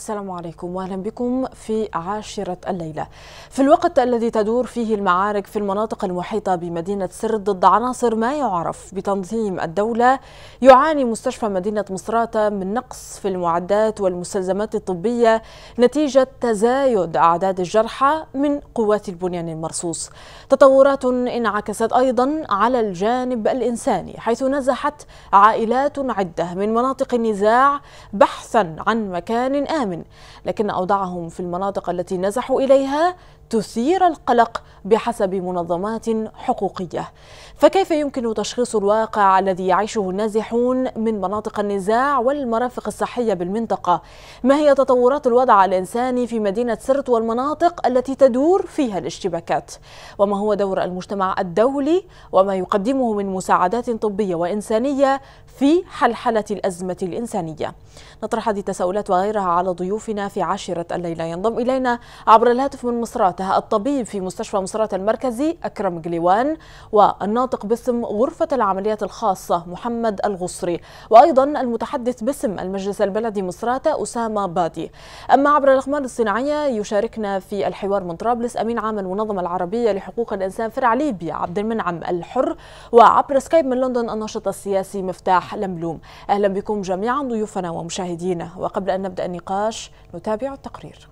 السلام عليكم واهلا بكم في عاشرة الليلة. في الوقت الذي تدور فيه المعارك في المناطق المحيطة بمدينة سرت ضد عناصر ما يعرف بتنظيم الدولة، يعاني مستشفى مدينة مصراتة من نقص في المعدات والمستلزمات الطبية نتيجة تزايد أعداد الجرحى من قوات البنيان المرصوص. تطورات انعكست أيضا على الجانب الإنساني، حيث نزحت عائلات عدة من مناطق النزاع بحثا عن مكان آمن، لكن أوضاعهم في المناطق التي نزحوا إليها تثير القلق بحسب منظمات حقوقية. فكيف يمكن تشخيص الواقع الذي يعيشه النازحون من مناطق النزاع والمرافق الصحية بالمنطقة؟ ما هي تطورات الوضع الإنساني في مدينة سرت والمناطق التي تدور فيها الاشتباكات؟ وما هو دور المجتمع الدولي وما يقدمه من مساعدات طبية وإنسانية في حلحلة الأزمة الإنسانية؟ نطرح هذه التساؤلات وغيرها على ضيوفنا في عاشرة الليلة. ينضم إلينا عبر الهاتف من مصراتة الطبيب في مستشفى مصراتة المركزي أكرم قليوان، والناطق باسم غرفة العمليات الخاصة محمد الغصري، وأيضا المتحدث باسم المجلس البلدي مصراتة أسامة بادي. أما عبر الأقمار الصناعية يشاركنا في الحوار من طرابلس أمين عام المنظمة العربية لحقوق الإنسان فرع ليبيا عبد المنعم الحر، وعبر سكايب من لندن الناشط السياسي مفتاح لملوم. أهلا بكم جميعا ضيوفنا ومشاهدينا، وقبل أن نبدأ النقاش نتابع التقرير.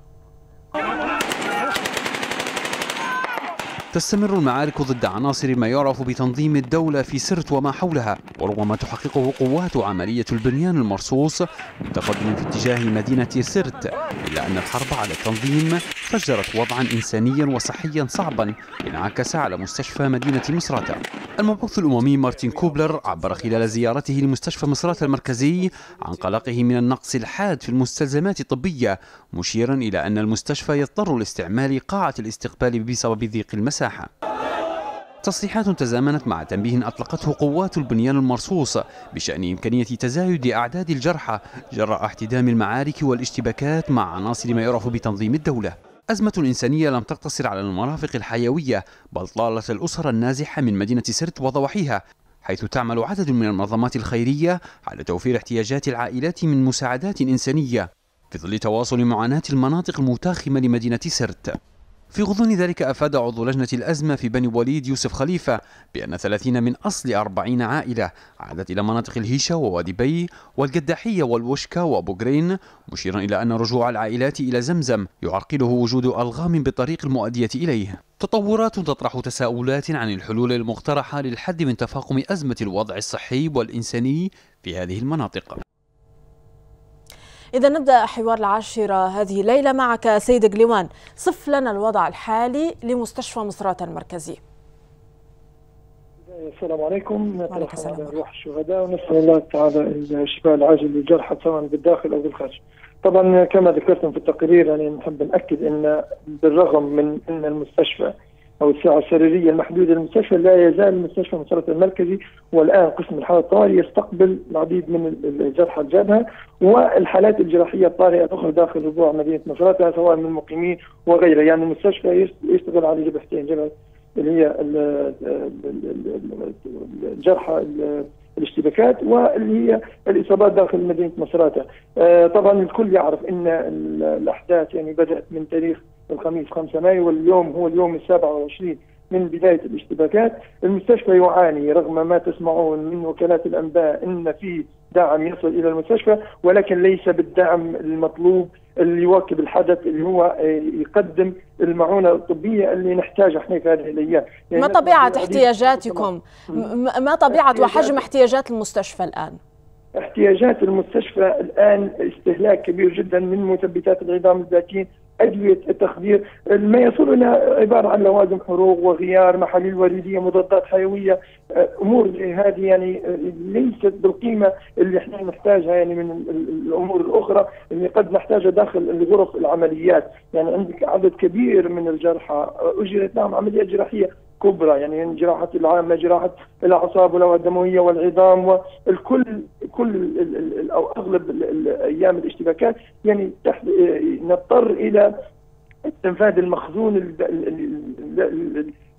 تستمر المعارك ضد عناصر ما يعرف بتنظيم الدولة في سرت وما حولها، وربما تحققه قوات عملية البنيان المرصوص متقدم في اتجاه مدينة سرت، إلا أن الحرب على التنظيم فجرت وضعا إنسانيا وصحيا صعبا انعكس على مستشفى مدينة مصراتة. المبعوث الأممي مارتن كوبلر عبر خلال زيارته لمستشفى مصراتة المركزي عن قلقه من النقص الحاد في المستلزمات الطبية، مشيرا إلى أن المستشفى يضطر لاستعمال قاعة الاستقبال بسبب ضيق المساحة. تصريحات تزامنت مع تنبيه أطلقته قوات البنيان المرصوص بشأن إمكانية تزايد أعداد الجرحى جراء احتدام المعارك والاشتباكات مع عناصر ما يعرف بتنظيم الدولة. أزمة إنسانية لم تقتصر على المرافق الحيوية، بل طالت الأسر النازحة من مدينة سرت وضواحيها، حيث تعمل عدد من المنظمات الخيرية على توفير احتياجات العائلات من مساعدات إنسانية في ظل تواصل معاناة المناطق المتاخمة لمدينة سرت. في غضون ذلك أفاد عضو لجنة الأزمة في بني وليد يوسف خليفة بأن 30 من أصل 40 عائلة عادت إلى مناطق الهيشة ووادي بي والقداحية والوشكة وأبو قرين، مشيرا إلى أن رجوع العائلات إلى زمزم يعرقله وجود ألغام بالطريق المؤدية إليه. تطورات تطرح تساؤلات عن الحلول المقترحة للحد من تفاقم أزمة الوضع الصحي والإنساني في هذه المناطق. إذا نبدأ حوار العاشرة هذه الليلة معك سيد قليوان. صف لنا الوضع الحالي لمستشفى مصراتة المركزي. السلام عليكم. وعليكم السلام. روح الشهداء ونسأل الله تعالى الشفاء العاجل للجرحى سواء بالداخل أو بالخارج. طبعا كما ذكرتم في التقرير يعني نحب نأكد أن بالرغم من أن المستشفى أو السعة السريرية المحدودة للمستشفى لا يزال مستشفى مصراتة المركزي والآن قسم الحالات الطوارئ يستقبل العديد من الجرحى الجبهة والحالات الجراحية الطارئة الأخرى داخل ربوع مدينة مصراتة سواء من مقيمين وغيره. يعني المستشفى يشتغل على جبهتين، جبهة اللي هي الجرحى الاشتباكات واللي هي الإصابات داخل مدينة مصراتة. طبعا الكل يعرف أن الأحداث يعني بدأت من تاريخ الخميس 5 مايو واليوم هو اليوم 27 من بداية الاشتباكات. المستشفى يعاني رغم ما تسمعون من وكالات الأنباء أن في دعم يصل إلى المستشفى، ولكن ليس بالدعم المطلوب اللي يواكب الحدث اللي هو يقدم المعونة الطبية اللي نحتاجها احنا في هذه الأيام. يعني ما طبيعة احتياجاتكم؟ ما طبيعة وحجم احتياجات المستشفى الآن؟ احتياجات المستشفى الآن استهلاك كبير جدا من مثبتات العظام الذاتيين، أدوية التخدير، ما يصلنا عبارة عن لوازم حروق وغيار، محاليل وريدية، مضادات حيوية، أمور هذه يعني ليست بالقيمة اللي احنا نحتاجها يعني من الأمور الأخرى اللي قد نحتاجها داخل غرف العمليات. يعني عندك عدد كبير من الجرحى أجرت لهم عمليات جراحية كبرى، يعني جراحة العامة، جراحة الأعصاب والأوعية الدموية والعظام، والكل أو أغلب أيام الاشتباكات يعني نضطر إلى استنفاد المخزون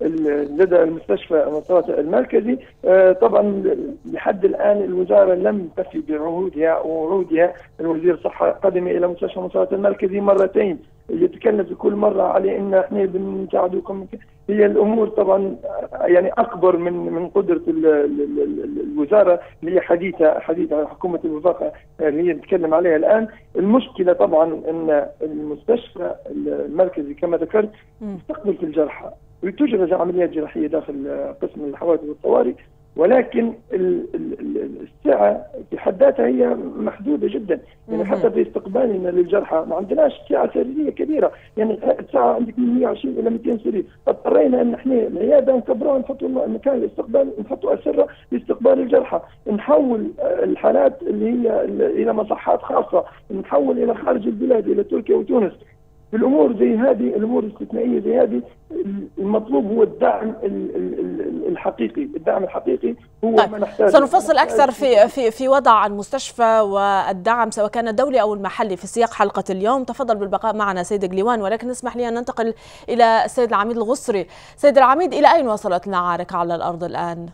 لدى المستشفى مصراتة المركزي. طبعا لحد الآن الوزارة لم تفي بوعودها. الوزير الصحة قدم إلى مستشفى مصراتة المركزي مرتين، يتكلم في كل مرة على إن إحنا بنساعدكم. هي الأمور طبعا يعني أكبر من قدرة الوزارة اللي هي حديثة حكومة الوفاق اللي هي نتكلم عليها الآن. المشكلة طبعا أن المستشفى المركزي كما ذكرت يستقبل في الجرحى وتجرى عمليات جراحية داخل قسم الحوادث والطوارئ، ولكن السعة في حد ذاتها هي محدودة جدا. يعني حتى في استقبالنا للجرحى ما عندناش سعة سريرية كبيرة، يعني الساعة عندك من 120 إلى 200 سرير، اضطرينا أن احنا العيادة نكبرها نحطوا مكان الاستقبال، نحطوا أسرة لاستقبال الجرحى، نحول الحالات اللي هي إلى مصحات خاصة، نحول إلى خارج البلاد إلى تركيا وتونس. الامور زي هذه، الامور الاستثنائيه زي هذه، المطلوب هو الدعم الحقيقي. الدعم الحقيقي هو طيب. ما نحتاجه. سنفصل اكثر في وضع المستشفى والدعم سواء كان الدولي او المحلي في سياق حلقه اليوم. تفضل بالبقاء معنا سيد قليوان، ولكن اسمح لي ان ننتقل الى السيد العميد الغصري. سيد العميد، الى اين وصلت المعارك على الارض الان؟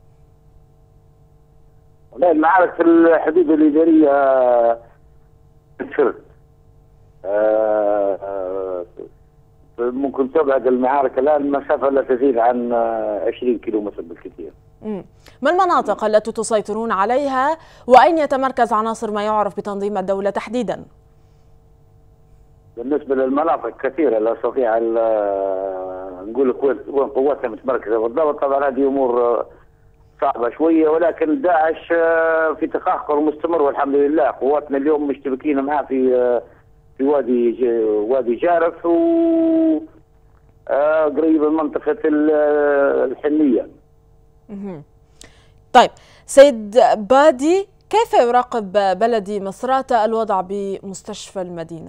المعارك في الحدود الاداريه تفرق. ممكن تبعد المعارك الآن مسافة لا تزيد عن 20 كيلومتر بالكثير. ما المناطق التي تسيطرون عليها وأين يتمركز عناصر ما يعرف بتنظيم الدولة تحديدا؟ بالنسبة للمناطق كثيرة لا أستطيع نقول لك وين قواتنا متمركزة بالضبط. طبعا هذه أمور صعبة شوية، ولكن داعش في تقهقر مستمر والحمد لله. قواتنا اليوم مشتبكين معاه في وادي جارف و قريب من منطقة الحنية. طيب سيد بادي، كيف يراقب بلدي مصراتة الوضع بمستشفى المدينة؟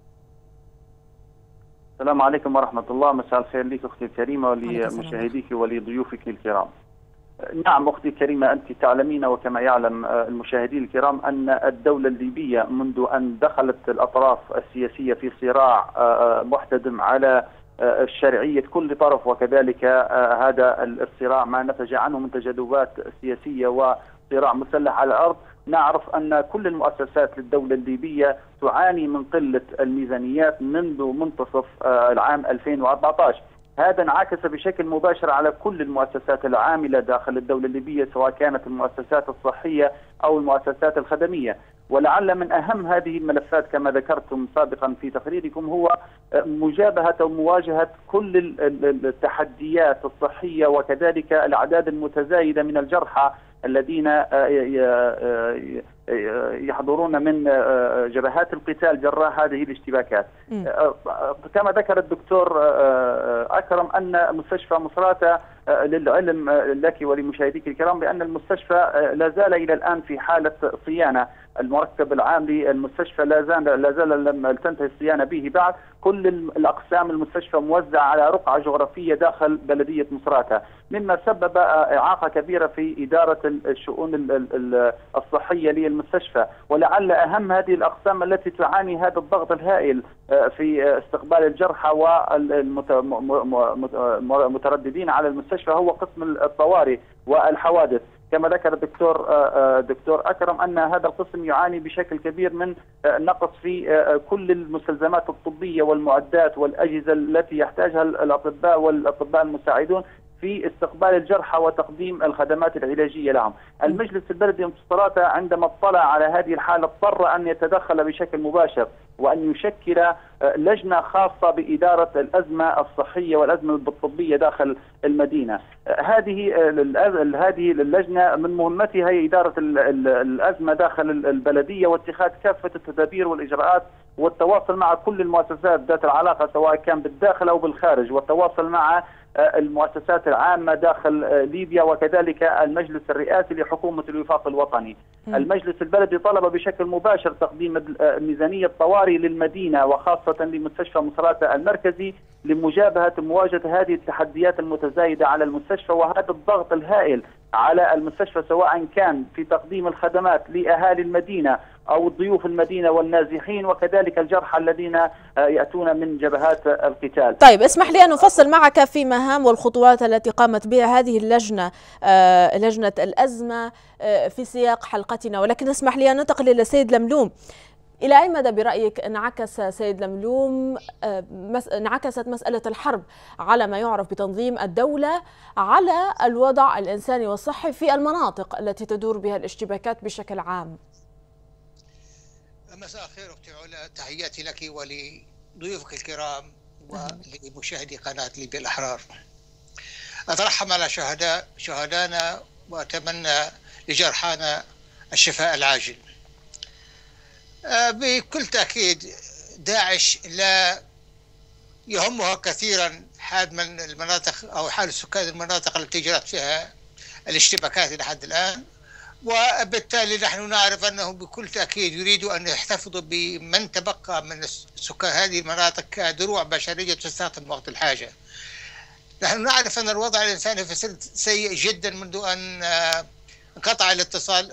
السلام عليكم ورحمة الله. مساء الخير لك أختي الكريمة ولمشاهديك ولضيوفك الكرام. نعم أختي الكريمة، أنت تعلمين وكما يعلم المشاهدين الكرام أن الدولة الليبية منذ أن دخلت الأطراف السياسية في صراع محتدم على شرعية كل طرف، وكذلك هذا الصراع ما نتج عنه من تجاذبات سياسية وصراع مسلح على الأرض. نعرف أن كل المؤسسات للدولة الليبية تعاني من قلة الميزانيات منذ منتصف العام 2014. هذا انعكس بشكل مباشر على كل المؤسسات العاملة داخل الدولة الليبية، سواء كانت المؤسسات الصحية أو المؤسسات الخدمية. ولعل من أهم هذه الملفات كما ذكرتم سابقا في تقريركم هو مجابهة ومواجهة كل التحديات الصحية، وكذلك الأعداد المتزايدة من الجرحى الذين يحضرون من جبهات القتال جراء هذه الاشتباكات. كما ذكر الدكتور أكرم أن مستشفى مصراتة، للعلم لك ولمشاهديك الكرام بأن المستشفى لا زال إلى الآن في حالة صيانة. المركب العام للمستشفى لا زال لم تنتهي الصيانة به بعد. كل الأقسام المستشفى موزعة على رقعة جغرافية داخل بلدية مصراتة، مما سبب إعاقة كبيرة في إدارة الشؤون الصحية للمستشفى. ولعل أهم هذه الأقسام التي تعاني هذا الضغط الهائل في استقبال الجرحى والمترددين على المستشفى هو قسم الطوارئ والحوادث. كما ذكر دكتور أكرم أن هذا القسم يعاني بشكل كبير من نقص في كل المستلزمات الطبية والمعدات والأجهزة التي يحتاجها الأطباء والأطباء المساعدون في استقبال الجرحى وتقديم الخدمات العلاجية لهم. المجلس البلدي مصراتة عندما اطلع على هذه الحالة اضطر أن يتدخل بشكل مباشر وأن يشكل لجنة خاصة بإدارة الأزمة الصحية والأزمة الطبية داخل المدينة. هذه اللجنة من مهمتها هي إدارة الأزمة داخل البلدية واتخاذ كافة التدابير والإجراءات والتواصل مع كل المؤسسات ذات العلاقة سواء كان بالداخل أو بالخارج، والتواصل مع المؤسسات العامة داخل ليبيا وكذلك المجلس الرئاسي لحكومة الوفاق الوطني. المجلس البلدي طلب بشكل مباشر تقديم ميزانية طوارئ للمدينة وخاصة لمستشفى مصراتة المركزي لمجابهة مواجهة هذه التحديات المتزايدة على المستشفى وهذا الضغط الهائل على المستشفى، سواء كان في تقديم الخدمات لأهالي المدينة أو ضيوف المدينة والنازحين وكذلك الجرحى الذين يأتون من جبهات القتال. طيب اسمح لي أن أفصل معك في مهام والخطوات التي قامت بها هذه اللجنة، لجنة الأزمة في سياق حلقتنا، ولكن اسمح لي أن ننتقل إلى سيد لملوم. إلى أي مدى برأيك انعكس سيد لملوم انعكست مسألة الحرب على ما يعرف بتنظيم الدولة على الوضع الإنساني والصحي في المناطق التي تدور بها الاشتباكات بشكل عام؟ مساء الخير أختي علا، تحياتي لك ولضيوفك الكرام ولمشاهدي قناة ليبيا الأحرار. أترحم على شهدانا وأتمنى لجرحانا الشفاء العاجل. بكل تأكيد داعش لا يهمها كثيرا حال من المناطق أو حال سكان المناطق التي جرت فيها الاشتباكات إلى حد الآن، وبالتالي نحن نعرف أنهم بكل تأكيد يريدوا أن يحتفظوا بمن تبقى من سكان هذه المناطق كدروع بشرية تستخدم وقت الحاجة. نحن نعرف أن الوضع الإنساني في سرت سيء جدا منذ أن انقطع الاتصال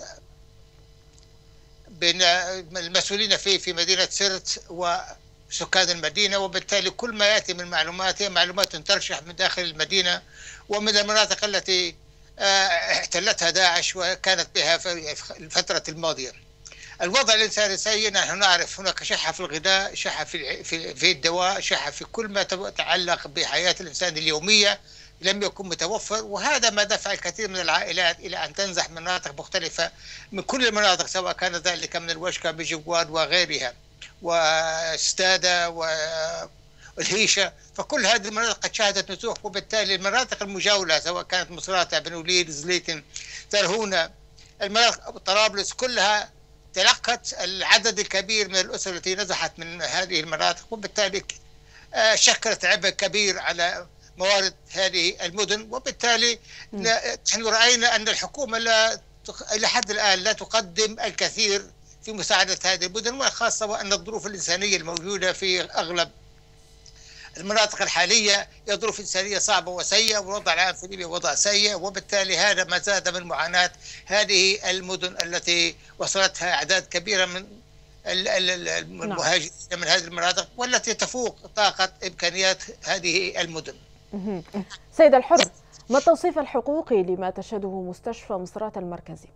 بين المسؤولين في مدينة سرت وسكان المدينة، وبالتالي كل ما يأتي من معلومات هي معلومات ترشح من داخل المدينة ومن المناطق التي احتلتها داعش وكانت بها في الفترة الماضية. الوضع الإنساني سيء، نحن نعرف هناك شحة في الغذاء، شحة في الدواء، شحة في كل ما يتعلق بحياة الإنسان اليومية لم يكن متوفر، وهذا ما دفع الكثير من العائلات إلى أن تنزح من مناطق مختلفة من كل المناطق، سواء كان ذلك من الوشكة بجواد وغيرها واستادة والهيشة، فكل هذه المناطق قد شهدت نزوح، وبالتالي المناطق المجاورة سواء كانت مصراتة، بن وليد، زليتن، ترهونة، المناطق طرابلس كلها تلقت العدد الكبير من الأسر التي نزحت من هذه المناطق، وبالتالي شكلت عبء كبير على موارد هذه المدن. وبالتالي نحن رأينا أن الحكومة إلى حد الآن لا تقدم الكثير في مساعدة هذه المدن، وخاصة وأن الظروف الإنسانية الموجودة في أغلب المناطق الحالية هي ظروف إنسانية صعبة وسيئة، والوضع العام في ليبيا وضع سيء، وبالتالي هذا ما زاد من معاناة هذه المدن التي وصلتها أعداد كبيرة من المهاجرين من هذه المناطق والتي تفوق طاقة إمكانيات هذه المدن. سيد الحر، ما التوصيف الحقوقي لما تشهده مستشفى مصرات المركزي؟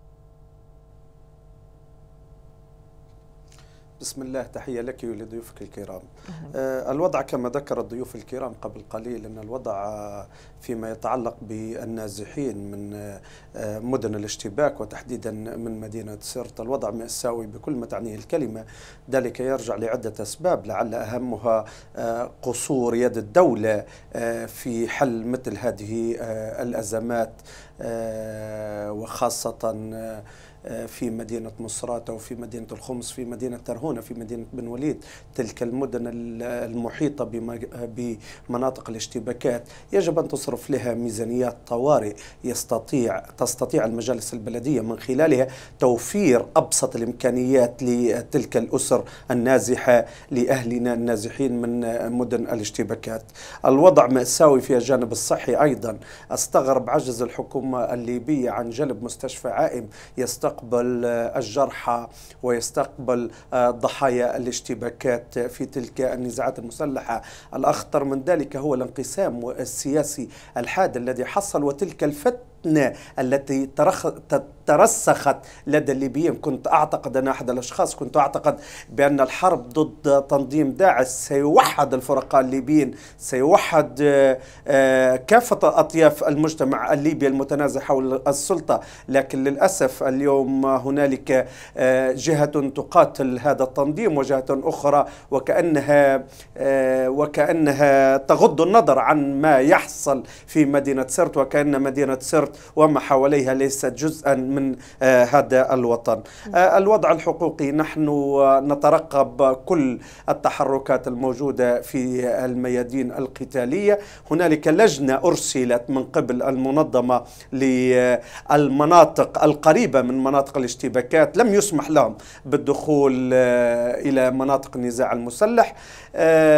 بسم الله، تحية لك ولضيوفك الكرام. الوضع كما ذكر الضيوف الكرام قبل قليل أن الوضع فيما يتعلق بالنازحين من مدن الاشتباك وتحديدا من مدينة سرت الوضع مأساوي بكل ما تعنيه الكلمة. ذلك يرجع لعدة أسباب، لعل أهمها قصور يد الدولة في حل مثل هذه الأزمات، وخاصة في مدينة مصراتة وفي مدينة الخمس، في مدينة ترهونة، في مدينة بن وليد، تلك المدن المحيطة بمناطق الاشتباكات يجب أن تصرف لها ميزانيات طوارئ تستطيع المجالس البلدية من خلالها توفير أبسط الإمكانيات لتلك الأسر النازحة لأهلنا النازحين من مدن الاشتباكات. الوضع مأساوي في الجانب الصحي أيضا. أستغرب عجز الحكومة الليبية عن جلب مستشفى عائم يستقبل الجرحى ويستقبل ضحايا الاشتباكات في تلك النزاعات المسلحة. الأخطر من ذلك هو الانقسام السياسي الحاد الذي حصل، وتلك الفتنة التي ترسخت لدى الليبيين. كنت أعتقد، أنا أحد الأشخاص كنت أعتقد بأن الحرب ضد تنظيم داعش سيوحد الفرقاء الليبيين، سيوحد كافة أطياف المجتمع الليبي المتنازع حول السلطة، لكن للأسف اليوم هنالك جهة تقاتل هذا التنظيم وجهة أخرى وكأنها تغض النظر عن ما يحصل في مدينة سرت، وكأن مدينة سرت وما حواليها ليست جزءا من هذا الوطن. الوضع الحقوقي، نحن نترقب كل التحركات الموجودة في الميادين القتالية. هنالك لجنة أرسلت من قبل المنظمة للمناطق القريبة من مناطق الاشتباكات، لم يسمح لهم بالدخول إلى مناطق النزاع المسلح،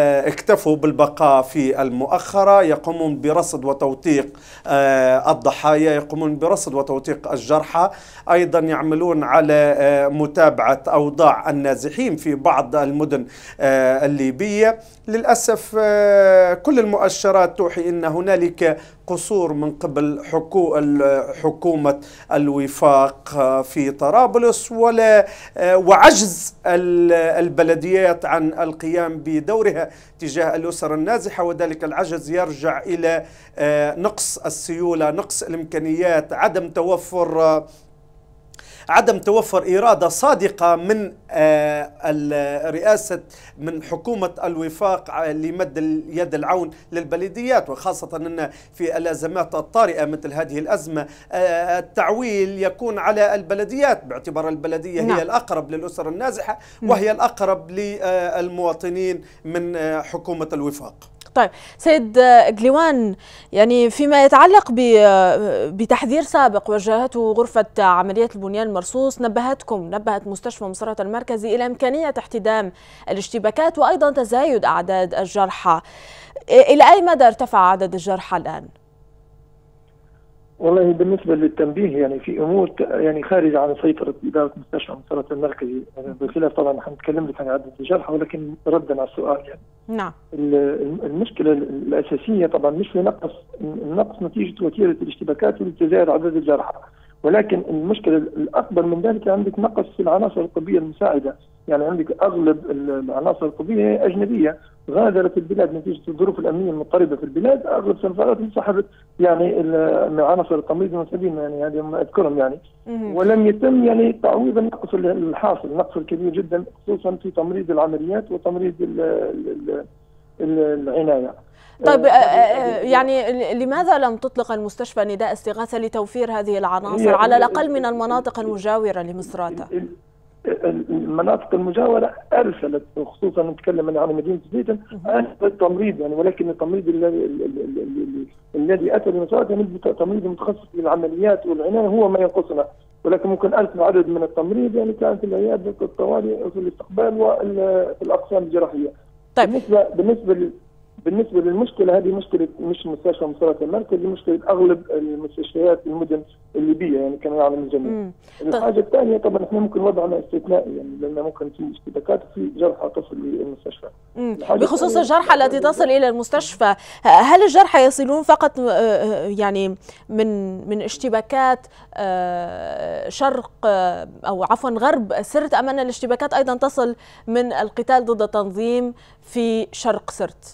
اكتفوا بالبقاء في المؤخرة، يقومون برصد وتوثيق الضحايا يقومون برصد وتوثيق الجرحى، أيضا يعملون على متابعة أوضاع النازحين في بعض المدن الليبية. للأسف كل المؤشرات توحي أن هنالك قصور من قبل حكومة الوفاق في طرابلس وعجز البلديات عن القيام بدورها تجاه الأسر النازحة، وذلك العجز يرجع إلى نقص السيولة، نقص الإمكانيات، عدم توفر إرادة صادقة من الرئاسة من حكومة الوفاق لمد يد العون للبلديات، وخاصة أن في الأزمات الطارئة مثل هذه الأزمة التعويل يكون على البلديات، باعتبار البلدية هي الأقرب للأسر النازحة وهي الأقرب للمواطنين من حكومة الوفاق. طيب سيد قليوان، يعني فيما يتعلق بتحذير سابق وجهته غرفة عمليات البنيان المرصوص، نبهت مستشفى مصرات المركزي إلى إمكانية احتدام الاشتباكات وأيضا تزايد أعداد الجرحى. إلى أي مدى ارتفع عدد الجرحى الآن؟ والله بالنسبة للتنبيه يعني في أمور يعني خارجة عن سيطرة إدارة مستشفى مصرات المركزي، بخلاف طبعا نحن نتكلم لك عن عدد الجرحى، ولكن ردا على السؤال يعني نعم المشكلة الأساسية طبعا مش في النقص نتيجة وتيرة الاشتباكات والتزايد عدد الجرحى، ولكن المشكلة الأكبر من ذلك عندك نقص في العناصر الطبية المساعدة. يعني عندك أغلب العناصر الطبية أجنبية غادرت البلاد نتيجة الظروف الأمنية المضطربة في البلاد، أغلب سفارات انسحبت يعني من عناصر التمريض المساعدين، يعني هذه ما أذكرهم يعني، ولم يتم يعني تعويض النقص الحاصل، النقص الكبير جدا خصوصا في تمريض العمليات وتمريض العناية. طيب يعني لماذا لم تطلق المستشفى نداء استغاثة لتوفير هذه العناصر على الأقل من المناطق المجاورة لمصراتة؟ المناطق المجاورة أرسلت، خصوصا نتكلم عن مدينة زيتون، أرسلت التمريض يعني، ولكن التمريض الذي أتى لمصراتة يعني تمريض متخصص بالعمليات والعناية هو ما ينقصنا، ولكن ممكن أرسل عدد من التمريض يعني كانت العيادة الطوارئ في الاستقبال وفي الأقسام الجراحية. طيب بالنسبة للمشكلة هذه مشكلة مش مستشفى مصرات المركزي، مشكلة أغلب المستشفيات المدن الليبية يعني كما يعلم الجميع. الحاجة الثانية طبعا احنا ممكن وضعنا استثنائي يعني لأن ممكن في اشتباكات في جرحى تصل للمستشفى. بخصوص الجرحى التي تصل إلى المستشفى، هل الجرحى يصلون فقط يعني من اشتباكات شرق أو عفوا غرب سرت، أم أن الاشتباكات أيضا تصل من القتال ضد التنظيم في شرق سرت؟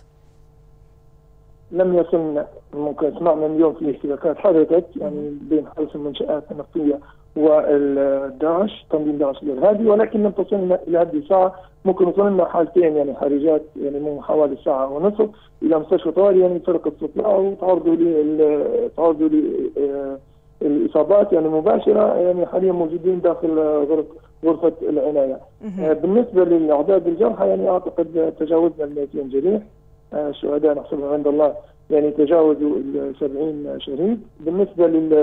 لم يصلنا، ممكن سمعنا اليوم في اشتباكات حدثت يعني بين حرس المنشآت النفطية والداعش، تنظيم داعش الإرهابي، ولكن لم تصلنا إلى هذه الساعة. ممكن وصلنا حالتين يعني خارجات يعني من حوالي ساعة ونصف إلى مستشفى طوارئ يعني فرقة استطلاع وتعرضوا للإصابات يعني مباشرة، يعني حاليا موجودين داخل غرفة العناية. بالنسبة للأعداد الجرحى يعني أعتقد تجاوزنا 200 جريح، الشهداء نحسبهم عند الله يعني تجاوزوا 70 شهيد. بالنسبة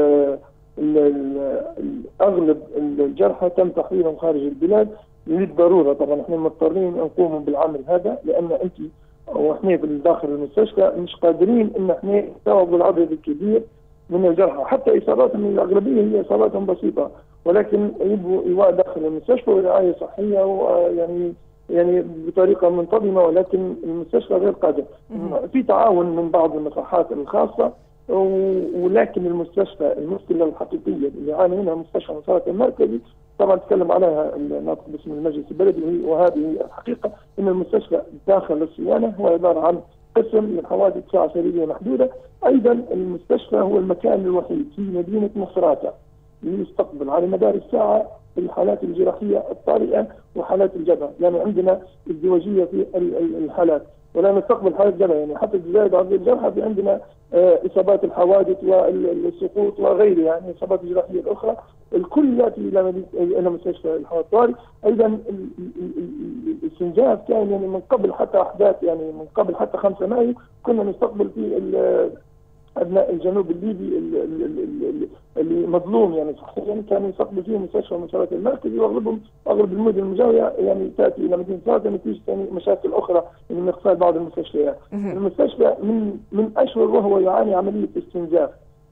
أغلب الجرحى تم تحويلهم خارج البلاد للضرورة. طبعا احنا مضطرين نقوم بالعمل هذا لأن انت واحنا داخل المستشفى مش قادرين ان احنا نستوعب العدد الكبير من الجرحى، حتى اصاباتهم الأغلبية هي اصاباتهم بسيطة، ولكن يبقوا داخل المستشفى ورعاية صحية ويعني بطريقة منتظمة، ولكن المستشفى غير قادر. في تعاون من بعض المصحات الخاصة، ولكن المشكلة الحقيقية اللي يعاني منها مستشفى مصرات المركزي طبعا تكلم عليها الناطق باسم المجلس البلدي، وهذه الحقيقة ان المستشفى داخل الصيانة هو عبارة عن قسم للحوادث ساعة سريرية محدودة. ايضا المستشفى هو المكان الوحيد في مدينة مصراتة يستقبل على مدار الساعة الحالات الجراحية الطارئة وحالات الجبهة، يعني عندنا ازدواجية في الحالات ولا نستقبل حالات جبهة، يعني حتى زائد عدد الجرحى في عندنا إصابات الحوادث والسقوط وغيرها، يعني إصابات الجراحية الأخرى الكل يأتي إلى مستشفى الحالات الطارئ. أيضا الاستنجاف كان يعني من قبل حتى أحداث يعني من قبل حتى 5 مايو كنا نستقبل في أبناء الجنوب الليبي اللي مظلوم يعني صحيا كانوا يستقبلوا فيه مستشفى مصرات المركزي، واغلب المدن المجاوره يعني تاتي الى مدينه صرت نتيجه يعني مشاكل اخرى من اقفال بعض المستشفيات. المستشفى من اشهر وهو يعاني عمليه استنزاف،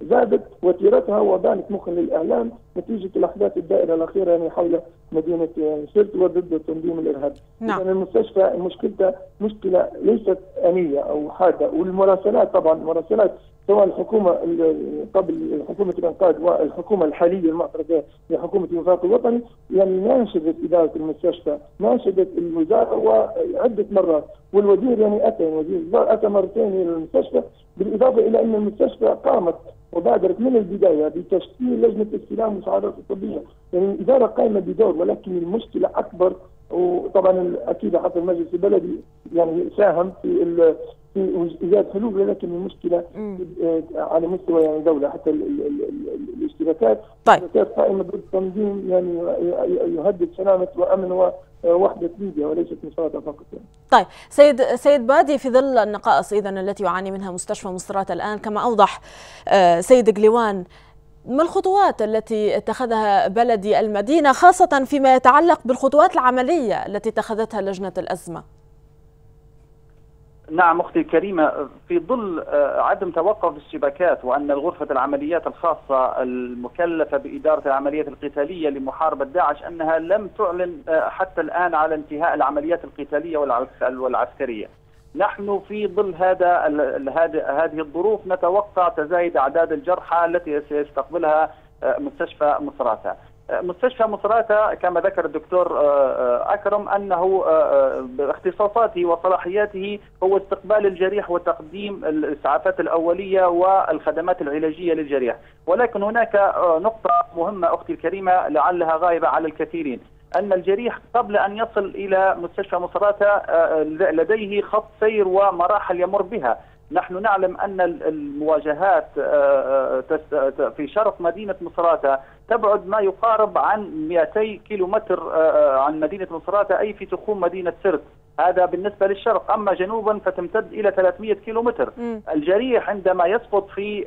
زادت وتيرتها وبانت مخا للاعلام نتيجه الاحداث الدائره الاخيره يعني حول مدينه سرت وضد تنظيم الارهاب. نعم. المستشفى مشكلتها مشكله ليست انيه او حاده، والمراسلات طبعا مراسلات سواء الحكومه قبل حكومه الانقاذ والحكومه الحاليه المعترضه بحكومه الوفاق الوطني يعني ناشدت اداره المستشفى، ناشدت الوزاره وعده مرات، والوزير يعني اتى مرتين الى المستشفى، بالاضافه الى ان المستشفى قامت وبادرت من البدايه بتشكيل لجنه استلام المساعدات الطبيه، يعني الاداره قائمه بدور، ولكن المشكله اكبر. وطبعا اكيد حتى المجلس البلدي يعني ساهم في ايجاد حلول، ولكن المشكله على مستوى يعني دوله، حتى الاشتباكات قائمه ضد تنظيم يعني يهدد سلامه وامن ووحده ليبيا وليست مصادة فقط يعني. طيب سيد بادي، في ظل النقائص اذا التي يعاني منها مستشفى مصرات الان كما اوضح سيد قليوان، ما الخطوات التي اتخذها بلدي المدينة خاصة فيما يتعلق بالخطوات العملية التي اتخذتها لجنة الأزمة؟ نعم أختي الكريمة، في ظل عدم توقف الاشتباكات وأن غرفة العمليات الخاصة المكلفة بإدارة العمليات القتالية لمحاربة داعش أنها لم تعلن حتى الآن على انتهاء العمليات القتالية والعسكرية. نحن في ظل هذه الظروف نتوقع تزايد أعداد الجرحى التي سيستقبلها مستشفى مصراتة. مستشفى مصراتة كما ذكر الدكتور أكرم أنه باختصاصاته وصلاحياته هو استقبال الجريح وتقديم الإسعافات الأولية والخدمات العلاجية للجريح، ولكن هناك نقطة مهمة أختي الكريمة لعلها غائبة على الكثيرين، أن الجريح قبل أن يصل إلى مستشفى مصراتة لديه خط سير ومراحل يمر بها. نحن نعلم أن المواجهات في شرق مدينة مصراتة تبعد ما يقارب عن 200 كيلومتر عن مدينة مصراتة، أي في تخوم مدينة سرت، هذا بالنسبة للشرق. أما جنوبا فتمتد إلى 300 كيلومتر. الجريح عندما يسقط في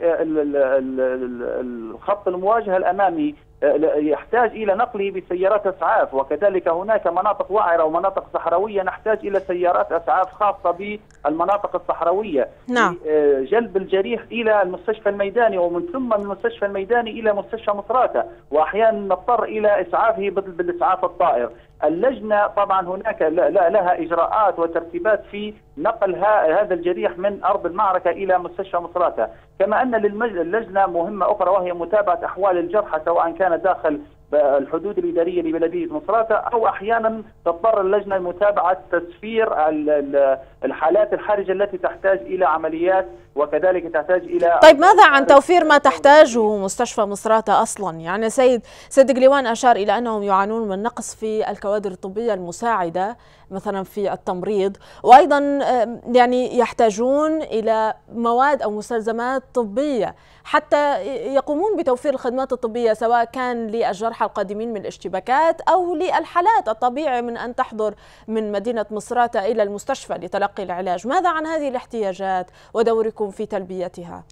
الخط المواجهة الأمامي يحتاج إلى نقله بسيارات إسعاف، وكذلك هناك مناطق وعرة ومناطق صحراوية نحتاج إلى سيارات إسعاف خاصة بالمناطق الصحراوية. نعم. جلب الجريح إلى المستشفى الميداني ومن ثم من المستشفى الميداني إلى مستشفى مصراتة، وأحيانا نضطر إلى إسعافه بالإسعاف الطائر. اللجنة طبعا هناك لها إجراءات وترتيبات في نقل هذا الجريح من أرض المعركة إلى مستشفى مصراتة، كما أن للجنة مهمة أخرى وهي متابعة أحوال الجرحى سواء كان داخل الحدود الإدارية لبلدية مصراتة أو أحيانا تضطر اللجنة لمتابعة تسفير الحالات الحرجة التي تحتاج إلى عمليات وكذلك تحتاج إلى. طيب ماذا عن توفير ما تحتاجه مستشفى مصراتة أصلا؟ يعني سيد قليوان أشار إلى أنهم يعانون من نقص في الكوادر الطبية المساعدة مثلا في التمريض، وأيضا يعني يحتاجون إلى مواد أو مستلزمات طبية حتى يقومون بتوفير الخدمات الطبية سواء كان للجرحى القادمين من الاشتباكات أو للحالات الطبيعي من أن تحضر من مدينة مصراتة إلى المستشفى لتلقي العلاج. ماذا عن هذه الاحتياجات ودوركم في تلبيتها؟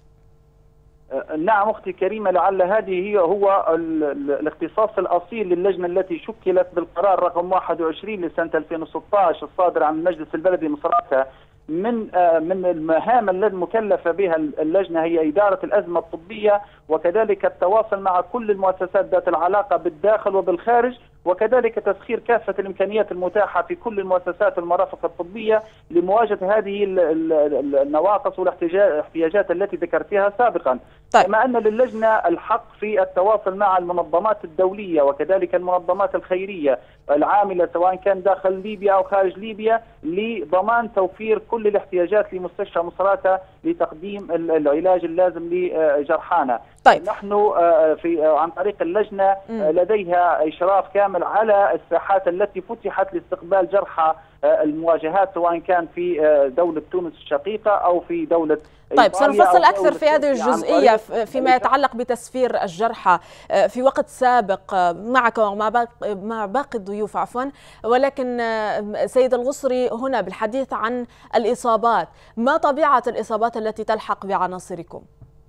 نعم أختي الكريمة، لعل هذه هو الاختصاص الأصيل للجنة التي شكلت بالقرار رقم 21 لسنة 2016 الصادر عن المجلس البلدي مصراتة. من المهام التي مكلفة بها اللجنة هي إدارة الأزمة الطبية وكذلك التواصل مع كل المؤسسات ذات العلاقة بالداخل وبالخارج، وكذلك تسخير كافة الإمكانيات المتاحة في كل المؤسسات والمرافق الطبية لمواجهة هذه النواقص والاحتياجات التي ذكرتها سابقا. طيب. كما أن للجنة الحق في التواصل مع المنظمات الدولية وكذلك المنظمات الخيرية العاملة سواء كان داخل ليبيا أو خارج ليبيا لضمان توفير كل الاحتياجات لمستشفى مصراتة لتقديم العلاج اللازم لجرحانا. طيب. نحن عن طريق اللجنة لديها إشراف كامل على الساحات التي فتحت لاستقبال جرحى المواجهات سواء كان في دولة تونس الشقيقة أو في دولة. طيب سنفصل أكثر في هذه الجزئية فيما يتعلق بتسفير الجرحى في وقت سابق معك ومع باقي الضيوف عفوا، ولكن سيد الغصري هنا بالحديث عن الإصابات، ما طبيعة الإصابات التي تلحق بعناصركم؟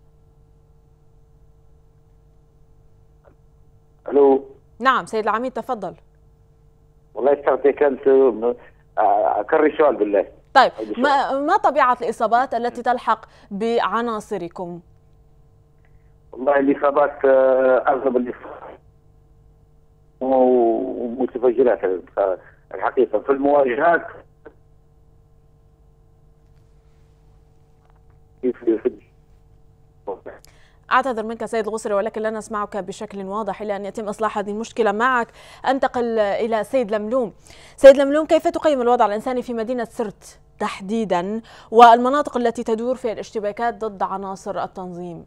الو. نعم سيد العميد تفضل. والله كانت اكرر سؤال بالله. طيب ما طبيعة الإصابات التي تلحق بعناصركم؟ والله الإصابات أغلب الإصابات ومتفجرات الحقيقة في المواجهات أعتذر منك سيد الغسري، ولكن لن أسمعك بشكل واضح إلى أن يتم إصلاح هذه المشكلة معك. أنتقل إلى سيد لملوم. سيد لملوم، كيف تقيم الوضع الإنساني في مدينة سرت تحديدا والمناطق التي تدور فيها الاشتباكات ضد عناصر التنظيم؟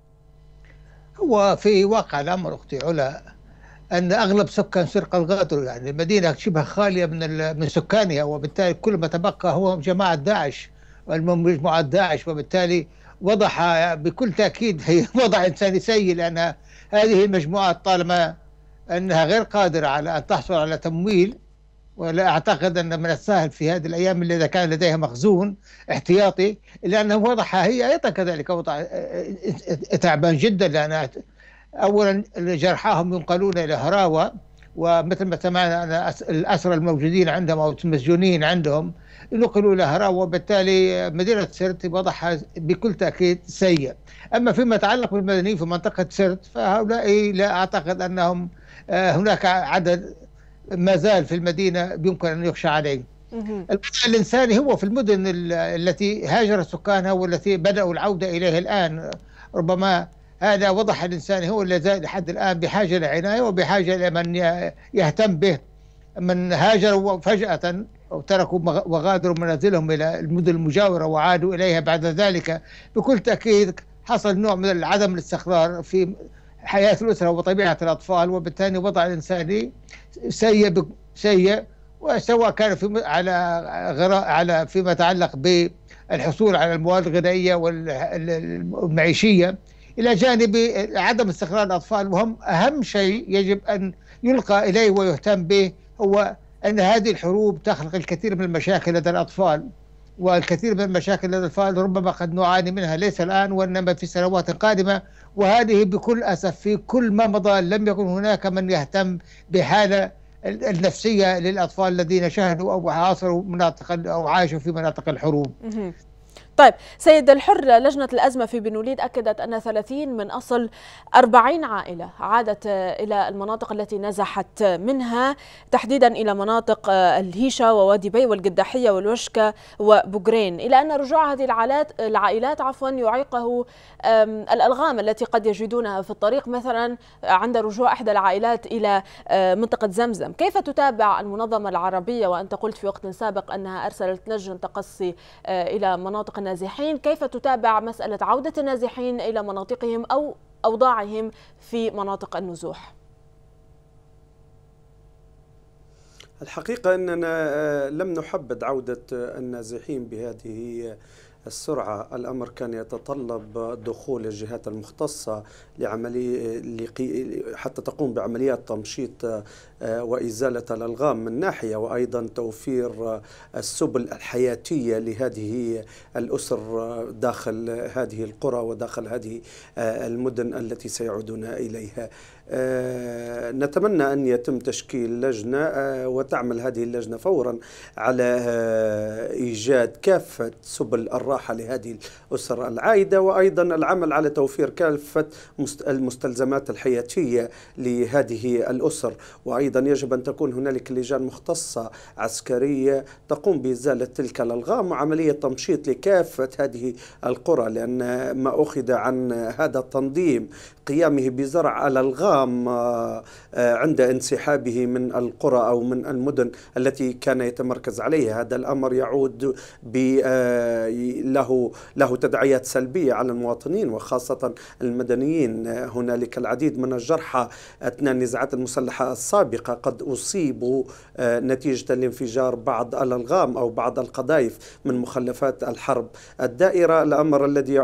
هو في واقع الأمر أختي علا أن أغلب سكان سرقة الغادروا، يعني المدينة شبه خالية من سكانها، وبالتالي كل ما تبقى هو جماعة داعش والمجموعات داعش، وبالتالي وضعها بكل تأكيد هي وضع إنساني سيء، لأن هذه المجموعات طالما أنها غير قادرة على أن تحصل على تمويل، ولا أعتقد أن من السهل في هذه الأيام اللي إذا كان لديها مخزون احتياطي، لأن وضعها هي أيضا كذلك وضع تعبان جدا، لأن أولا جرحاهم ينقلون إلى هراوة، ومثل ما سمعنا أن الأسرى الموجودين عندهم أو المسجونين عندهم نقلوا إلى هراوة، وبالتالي مدينة سرت وضعها بكل تأكيد سيء. أما فيما يتعلق بالمدنيين في منطقة سرت فهؤلاء لا أعتقد أنهم هناك عدد ما زال في المدينة يمكن أن يخشى عليه. الوضع الإنساني هو في المدن التي هاجر سكانها والتي بدأوا العودة إليها الآن، ربما هذا وضعها الإنساني هو اللي زال لحد الآن بحاجة لعناية وبحاجة لمن يهتم به. من هاجروا فجأة وتركوا وغادروا منازلهم إلى المدن المجاورة وعادوا إليها بعد ذلك، بكل تأكيد حصل نوع من عدم الاستقرار في حياة الأسرة وطبيعة الأطفال، وبالتالي وضع الإنساني سيء، وسواء كان على فيما يتعلق بالحصول على المواد الغذائية والمعيشية، إلى جانب عدم استقرار الأطفال. وهم أهم شيء يجب أن يلقى إليه ويهتم به هو أن هذه الحروب تخلق الكثير من المشاكل لدى الأطفال، والكثير من المشاكل لدى الأطفال ربما قد نعاني منها ليس الآن وإنما في سنوات قادمة، وهذه بكل أسف في كل ما مضى لم يكن هناك من يهتم بحالة النفسية للأطفال الذين شاهدوا أو عاصروا مناطق أو عاشوا في مناطق الحروب. طيب سيد الحر، لجنة الأزمة في بن وليد أكدت أن 30 من أصل 40 عائلة عادت إلى المناطق التي نزحت منها، تحديدا إلى مناطق الهيشة ووادي بي والقداحية والوشكة وبقرين، إلى أن رجوع هذه العائلات يعيقه الألغام التي قد يجدونها في الطريق، مثلا عند رجوع إحدى العائلات إلى منطقة زمزم. كيف تتابع المنظمة العربية، وأنت قلت في وقت سابق أنها أرسلت لجنة تقصي إلى مناطق النازحين، كيف تتابع مسألة عودة النازحين إلى مناطقهم أو أوضاعهم في مناطق النزوح؟ الحقيقة أننا لم نحبذ عودة النازحين بهذه السرعة. الأمر كان يتطلب دخول الجهات المختصة حتى تقوم بعمليات تمشيط وإزالة الألغام من ناحية، وأيضا توفير السبل الحياتية لهذه الأسر داخل هذه القرى وداخل هذه المدن التي سيعودون إليها. نتمنى أن يتم تشكيل لجنة وتعمل هذه اللجنة فورا على إيجاد كافة سبل الراحة لهذه الأسر العائدة، وأيضا العمل على توفير كافة المستلزمات الحياتية لهذه الأسر. وأيضا يجب أن تكون هنالك لجان مختصة عسكرية تقوم بإزالة تلك الألغام وعملية تمشيط لكافة هذه القرى، لأن ما أخذ عن هذا التنظيم قيامه بزرع الألغام عند انسحابه من القرى أو من المدن التي كان يتمركز عليها. هذا الأمر يعود له تداعيات سلبية على المواطنين وخاصة المدنيين. هنالك العديد من الجرحى أثناء النزاعات المسلحة السابقة قد أصيبوا نتيجة لانفجار بعض الألغام أو بعض القذائف من مخلفات الحرب الدائرة، الأمر الذي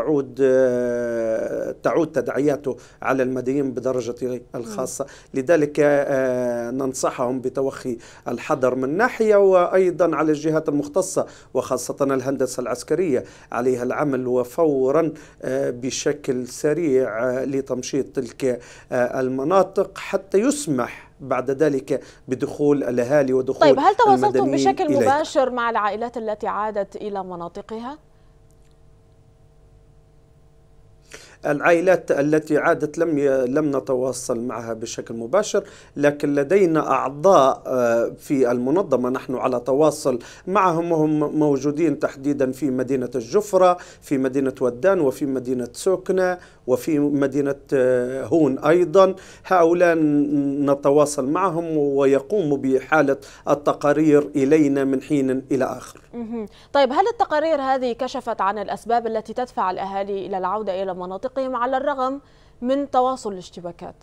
تعود تداعياته على المدنيين بدرجة الخاصة. لذلك ننصحهم بتوخي الحذر من ناحية، وأيضا على الجهات المختصة وخاصة الهندسة العسكرية عليها العمل وفورا بشكل سريع لتمشيط تلك المناطق حتى يسمح بعد ذلك بدخول الأهالي ودخول طيب، هل تواصلتم المدنيين بشكل مباشر مع العائلات التي عادت إلى مناطقها؟ العائلات التي عادت لم نتواصل معها بشكل مباشر، لكن لدينا أعضاء في المنظمة نحن على تواصل معهم، وهم موجودين تحديدا في مدينة الجفرة، في مدينة ودان، وفي مدينة سوكنة، وفي مدينة هون أيضا. هؤلاء نتواصل معهم ويقوموا بحالة التقارير إلينا من حين إلى آخر. طيب، هل التقارير هذه كشفت عن الأسباب التي تدفع الأهالي إلى العودة إلى مناطقهم على الرغم من تواصل الاشتباكات؟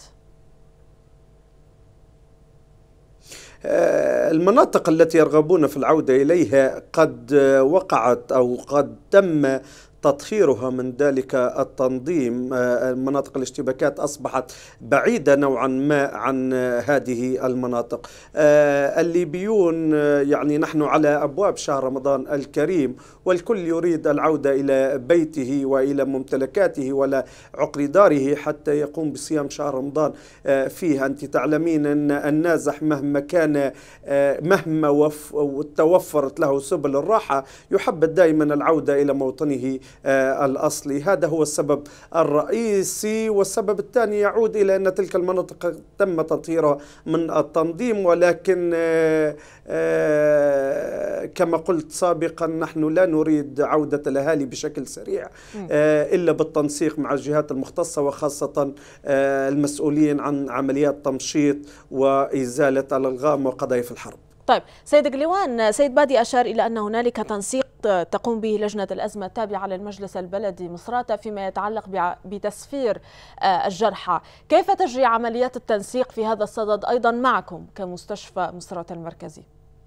المناطق التي يرغبون في العودة إليها قد وقعت أو قد تم تطهيرها من ذلك التنظيم. مناطق الاشتباكات أصبحت بعيدة نوعا ما عن هذه المناطق. الليبيون يعني نحن على أبواب شهر رمضان الكريم، والكل يريد العودة إلى بيته وإلى ممتلكاته ولا عقر داره حتى يقوم بصيام شهر رمضان فيه. أنت تعلمين أن النازح مهما كان، مهما توفرت له سبل الراحة، يحبذ دائما العودة إلى موطنه الأصلي. هذا هو السبب الرئيسي. والسبب الثاني يعود إلى أن تلك المناطق تم تطهيرها من التنظيم، ولكن كما قلت سابقا نحن لا نريد عودة الأهالي بشكل سريع إلا بالتنسيق مع الجهات المختصة، وخاصة المسؤولين عن عمليات تمشيط وإزالة الألغام وقضايا الحرب. طيب سيد قليوان، سيد بادي أشار إلى أن هنالك تنسيق تقوم به لجنة الأزمة التابعة للمجلس البلدي مصراتة فيما يتعلق بتسفير الجرحى. كيف تجري عمليات التنسيق في هذا الصدد أيضا معكم كمستشفى مصراتة المركزي؟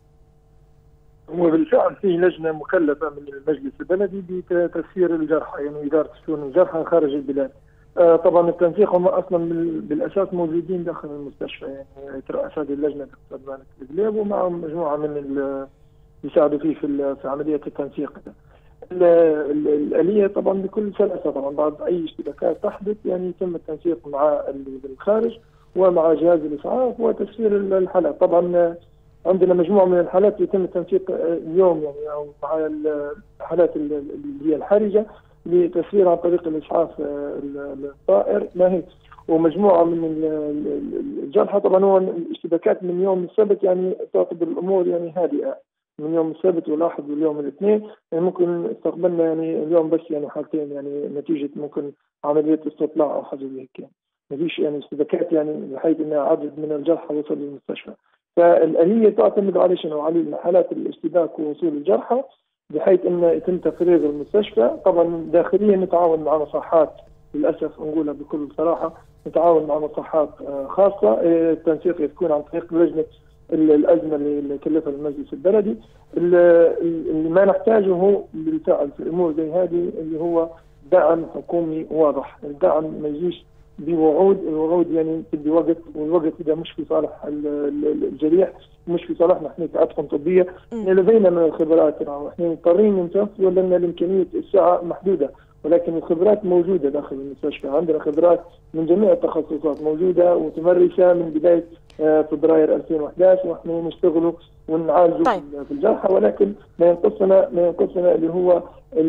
هو بالفعل في لجنة مكلفة من المجلس البلدي بتسفير الجرحى، يعني إدارة شؤون الجرحى خارج البلاد. طبعا التنسيق هم اصلا بالاساس موجودين داخل المستشفى، يعني يترأس هذه اللجنه دكتور مالك القليب ومعهم مجموعه من يساعدوا فيه في عمليه التنسيق. الآلية طبعا بكل سلاسه، طبعا بعد اي اشتباكات تحدث يعني يتم التنسيق مع الخارج ومع جهاز الاسعاف وتسفير الحالات. طبعا عندنا مجموعه من الحالات يتم التنسيق اليوم، يعني او مع الحالات اللي هي الحرجه لتسفير عن طريق الإسعاف الطائر ناهي، ومجموعة من الجرحى. طبعا هو الاشتباكات من يوم السبت يعني تعتبر الأمور يعني هادئة من يوم السبت والأحد واليوم الاثنين، يعني ممكن استقبلنا يعني اليوم بس يعني حالتين يعني نتيجة ممكن عملية استطلاع أو حاجة زي هيك، ما فيش يعني اشتباكات يعني بحيث أن عدد من الجرحى وصل للمستشفى. فالآلية تعتمد على شنو؟ على حالات الاشتباك ووصول الجرحى بحيث أن يتم تفريغ المستشفى. طبعا داخليا نتعاون مع مصحات، للأسف نقولها بكل صراحة نتعاون مع مصحات خاصة. التنسيق يكون عن طريق لجنة الأزمة اللي كلفها المجلس البلدي. اللي ما نحتاجه هو بالفعل في الأمور زي هذه اللي هو دعم حكومي واضح. الدعم ما يجيش بوعود، الوعود يعني تدي وقت، والوقت إذا مش في صالح الجريح مش في صالحنا احنا كأطقم طبية. لدينا من الخبرات، احنا مضطرين ننتفض لأن الإمكانية الساعة محدودة، ولكن الخبرات موجودة داخل المستشفى. عندنا خبرات من جميع التخصصات موجودة ومتمرسة من بداية فبراير 2011 واحنا نشتغلوا ونعالجوا في الجرحى، ولكن ما ينقصنا اللي هو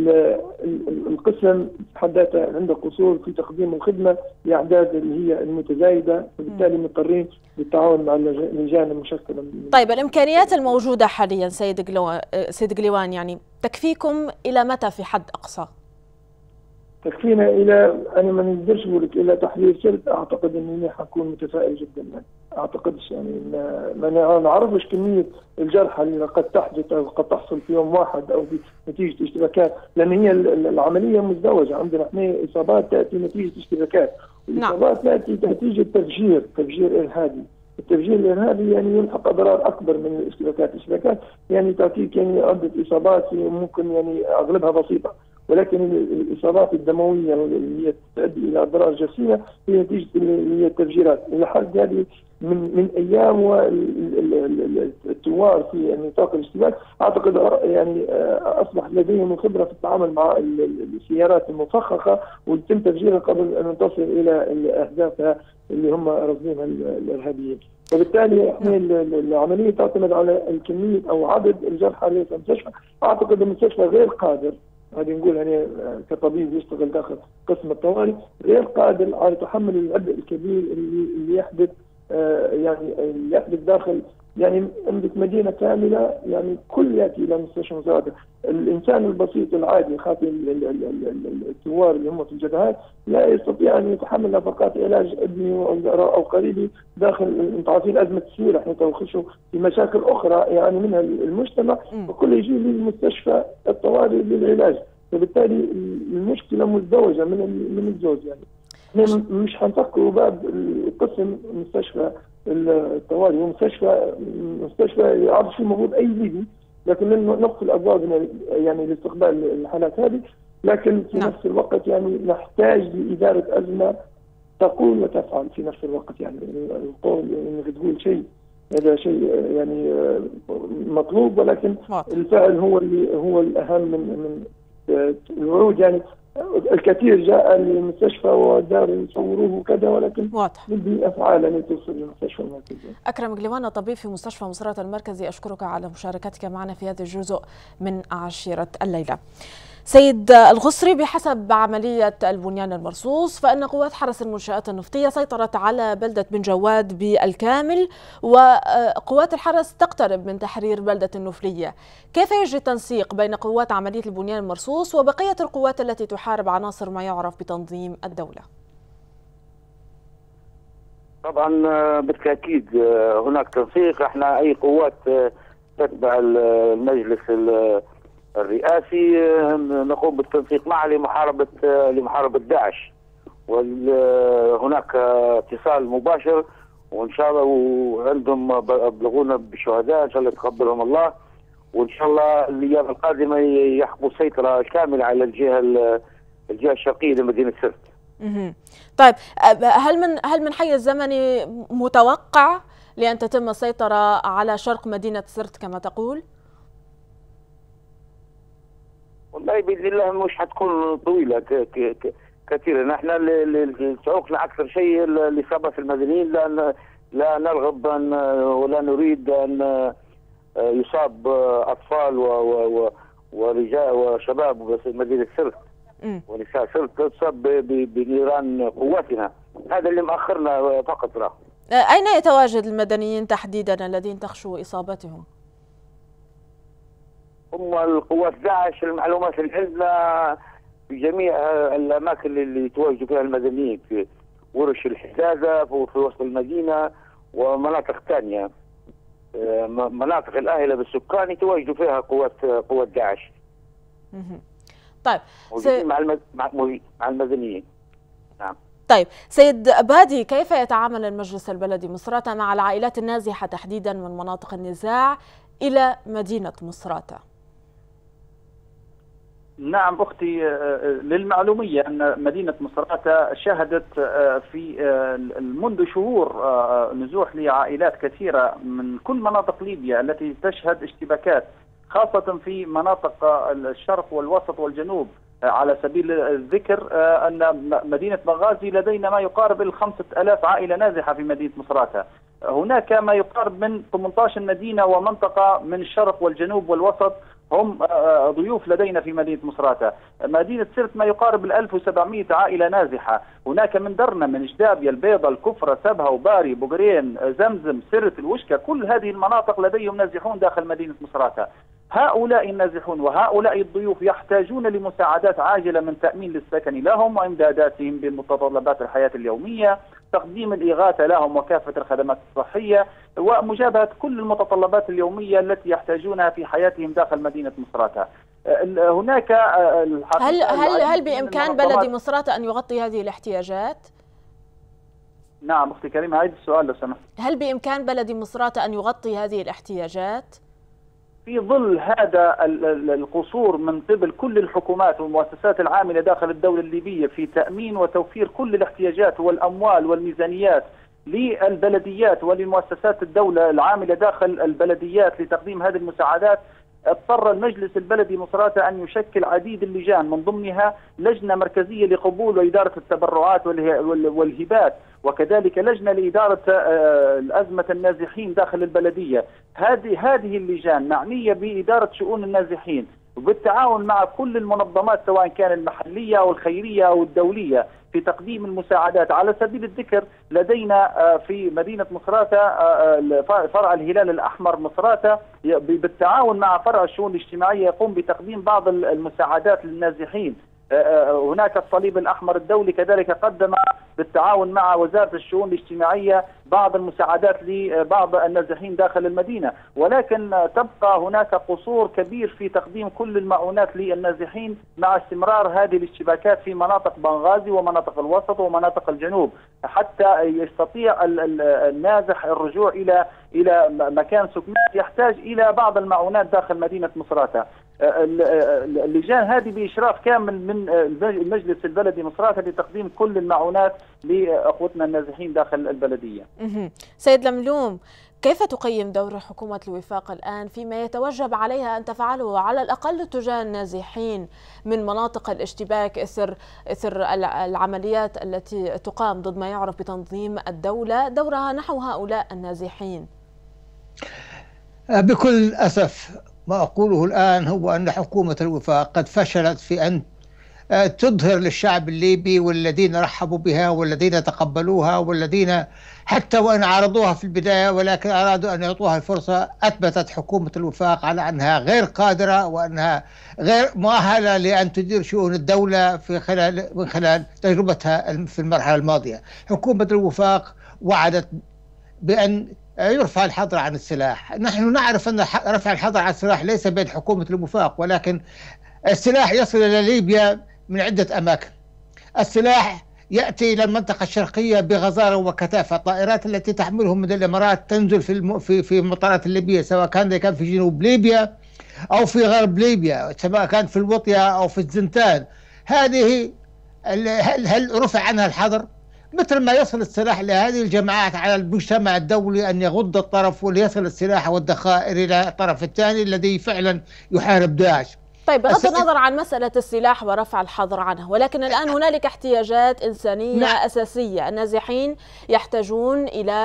القسم حد ذاته عنده قصور في تقديم الخدمة لأعداد اللي هي المتزايدة، وبالتالي مضطرين بالتعاون مع اللجان المشكلة. طيب الإمكانيات الموجودة حاليا سيد قليوان يعني تكفيكم إلى متى في حد أقصى؟ تكفينا إلى أنا ما نقدرش أقول لك إلى تحرير سرت. أعتقد إني حكون متفائل جدا، يعني أعتقدش يعني ما نعرفش كمية الجرحى اللي قد تحدث أو قد تحصل في يوم واحد أو نتيجة اشتباكات، لأن هي العملية مزدوجة. عندنا احنا إصابات تأتي نتيجة اشتباكات، والإصابات تأتي نتيجة تفجير إرهابي. التفجير الإرهابي يعني يلحق أضرار أكبر من الاشتباكات. الاشتباكات يعني تعطيك يعني عدة إصابات ممكن يعني أغلبها بسيطة، ولكن الإصابات الدموية اللي هي تؤدي إلى أضرار جسيمة هي نتيجة اللي هي التفجيرات. لحد هذه من أيام والثوار في نطاق الاشتباك أعتقد يعني أصبح لديهم خبرة في التعامل مع السيارات المفخخة ويتم تفجيرها قبل أن تصل إلى أهدافها اللي هم رصدينها الإرهابيين. وبالتالي احنا العملية تعتمد على الكمية أو عدد الجرحى اللي في المستشفى. أعتقد المستشفى غير قادر هذه نقول يعني كطبيب يشتغل داخل قسم الطوارئ غير قادر على تحمل العبء الكبير اللي يحدث يعني اللي يحدث داخل يعني عندك مدينه كامله يعني كل ياتي الى مستشفى مساعده. الانسان البسيط العادي خاطي الثوار اللي هم في الجبهات لا يستطيع ان يتحمل نفقات علاج ابني او قريبي داخل. انتم عارفين ازمه السيوله، احنا يخشوا في مشاكل اخرى يعني منها المجتمع، وكل يجي للمستشفى الطوارئ للعلاج، فبالتالي المشكله مزدوجه من الزوج. يعني مش حنفكروا باب قسم مستشفى الطوارئ مستشفى يعرف شو المفروض اي ليبي، لكن نقفل الابواب يعني لاستقبال الحالات هذه، لكن في نفس الوقت يعني نحتاج لاداره ازمه تقول وتفعل في نفس الوقت. يعني القول انك تقول شيء هذا شيء يعني مطلوب، ولكن الفعل هو الاهم من الوعود. يعني الكثير جاء للمستشفى ودار يصوروه وكذا، ولكن واضح بدي افعال ان توصل للمستشفى المركزي. اكرم قليوانة، طبيب في مستشفى مصراتة المركزي، اشكرك على مشاركتك معنا في هذا الجزء من عشيرة الليلة. سيد الغصري، بحسب عملية البنيان المرصوص فإن قوات حرس المنشآت النفطية سيطرت على بلدة بن جواد بالكامل، وقوات الحرس تقترب من تحرير بلدة النفلية. كيف يجري التنسيق بين قوات عملية البنيان المرصوص وبقية القوات التي تحارب عناصر ما يعرف بتنظيم الدولة؟ طبعا بالتأكيد هناك تنسيق. احنا أي قوات تتبع المجلس الرئاسي نقوم بالتنسيق معه لمحاربة داعش، وهناك اتصال مباشر، وإن شاء الله وعندهم أبلغونا بالشهداء إن شاء الله يتقبلهم الله، وإن شاء الله الأيام القادمة يحققوا السيطرة الكاملة على الجهة الشرقية لمدينة سرت. طيب، هل من حيز زمني متوقع لأن تتم السيطرة على شرق مدينة سرت كما تقول؟ والله باذن الله مش حتكون طويله كثيرا. نحن تعوقنا اكثر شيء الاصابه في المدنيين، لان لا نرغب ان ولا نريد ان يصاب اطفال ورجال وشباب في مدينه سرت ونساء سرت تصاب بنيران قواتنا. هذا اللي مأخرنا فقط. اين يتواجد المدنيين تحديدا الذين تخشوا اصابتهم؟ هم القوات داعش، المعلومات اللي عندنا في جميع الاماكن اللي يتواجدوا فيها المدنيين، في ورش الحداده في وسط المدينه ومناطق ثانيه، مناطق الاهله بالسكان يتواجدوا فيها قوات داعش. طيب مع المدنيين. نعم. طيب سيد بادي، كيف يتعامل المجلس البلدي مصراتة مع العائلات النازحة تحديدا من مناطق النزاع إلى مدينة مصراتة؟ نعم أختي، للمعلومية أن مدينة مصراتة شهدت في منذ شهور نزوح لعائلات كثيرة من كل مناطق ليبيا التي تشهد اشتباكات، خاصة في مناطق الشرق والوسط والجنوب. على سبيل الذكر أن مدينة بنغازي لدينا ما يقارب 5000 عائلة نازحة في مدينة مصراتة. هناك ما يقارب من 18 مدينة ومنطقة من الشرق والجنوب والوسط هم ضيوف لدينا في مدينة مصراتة. مدينة سرت ما يقارب 1700 عائلة نازحة. هناك من درنا، من جدابيا، البيضة، الكفرة، سبها، وباري، بوغرين، زمزم، سرت، الوشكة، كل هذه المناطق لديهم نازحون داخل مدينة مصراتة. هؤلاء النازحون وهؤلاء الضيوف يحتاجون لمساعدات عاجلة من تأمين للسكن لهم وإمداداتهم بمتطلبات الحياة اليومية، تقديم الإغاثة لهم وكافة الخدمات الصحية، ومجابهة كل المتطلبات اليومية التي يحتاجونها في حياتهم داخل مدينة مصراتة. هناك هل بإمكان بلد مصراتة أن يغطي هذه الاحتياجات؟ نعم أختي كريمة، عيد السؤال لو سمحت. هل بإمكان بلد مصراتة أن يغطي هذه الاحتياجات؟ في ظل هذا القصور من قبل كل الحكومات والمؤسسات العاملة داخل الدولة الليبية في تأمين وتوفير كل الاحتياجات والأموال والميزانيات للبلديات ولمؤسسات الدولة العاملة داخل البلديات لتقديم هذه المساعدات، اضطر المجلس البلدي مصراتة أن يشكل عديد اللجان، من ضمنها لجنة مركزية لقبول وإدارة التبرعات والهبات، وكذلك لجنة لإدارة أزمة النازحين داخل البلدية. هذه اللجان معنية بإدارة شؤون النازحين، بالتعاون مع كل المنظمات سواء كان المحلية أو الخيرية أو الدولية في تقديم المساعدات. على سبيل الذكر لدينا في مدينة مصراتة فرع الهلال الأحمر مصراتة بالتعاون مع فرع الشؤون الاجتماعية يقوم بتقديم بعض المساعدات للنازحين. هناك الصليب الأحمر الدولي كذلك قدم بالتعاون مع وزارة الشؤون الاجتماعية بعض المساعدات لبعض النازحين داخل المدينة، ولكن تبقى هناك قصور كبير في تقديم كل المعونات للنازحين مع استمرار هذه الاشتباكات في مناطق بنغازي ومناطق الوسط ومناطق الجنوب، حتى يستطيع النازح الرجوع إلى مكان سكنه يحتاج إلى بعض المعونات داخل مدينة مصراتة. اللجان هذه بإشراف كامل من المجلس البلدي مصراتة لتقديم كل المعونات لأخوتنا النازحين داخل البلدية. سيد لملوم، كيف تقيم دور حكومة الوفاق الآن فيما يتوجب عليها أن تفعله على الأقل تجاه النازحين من مناطق الاشتباك إثر العمليات التي تقام ضد ما يعرف بتنظيم الدولة، دورها نحو هؤلاء النازحين؟ بكل أسف ما أقوله الآن هو أن حكومة الوفاق قد فشلت في أن تظهر للشعب الليبي والذين رحبوا بها والذين تقبلوها والذين حتى وإن عرضوها في البداية ولكن أرادوا أن يعطوها الفرصة. أثبتت حكومة الوفاق على أنها غير قادرة وأنها غير مؤهلة لأن تدير شؤون الدولة من خلال تجربتها في المرحلة الماضية. حكومة الوفاق وعدت بأن يرفع الحظر عن السلاح. نحن نعرف أن رفع الحظر عن السلاح ليس بيد حكومة الوفاق، ولكن السلاح يصل إلى ليبيا من عدة أماكن. السلاح يأتي إلى المنطقة الشرقية بغزارة وكثافة. الطائرات التي تحملهم من الإمارات تنزل في المطارات الليبية، سواء كان في جنوب ليبيا أو في غرب ليبيا، سواء كان في الوطية أو في الزنتان. هذه هل رفع عنها الحظر؟ مثل ما يصل السلاح لهذه الجماعات على المجتمع الدولي أن يغض الطرف وليصل السلاح والذخائر إلى الطرف الثاني الذي فعلا يحارب داعش. طيب، بغض النظر عن مسألة السلاح ورفع الحظر عنه، ولكن الآن هنالك احتياجات إنسانية أساسية. النازحون يحتاجون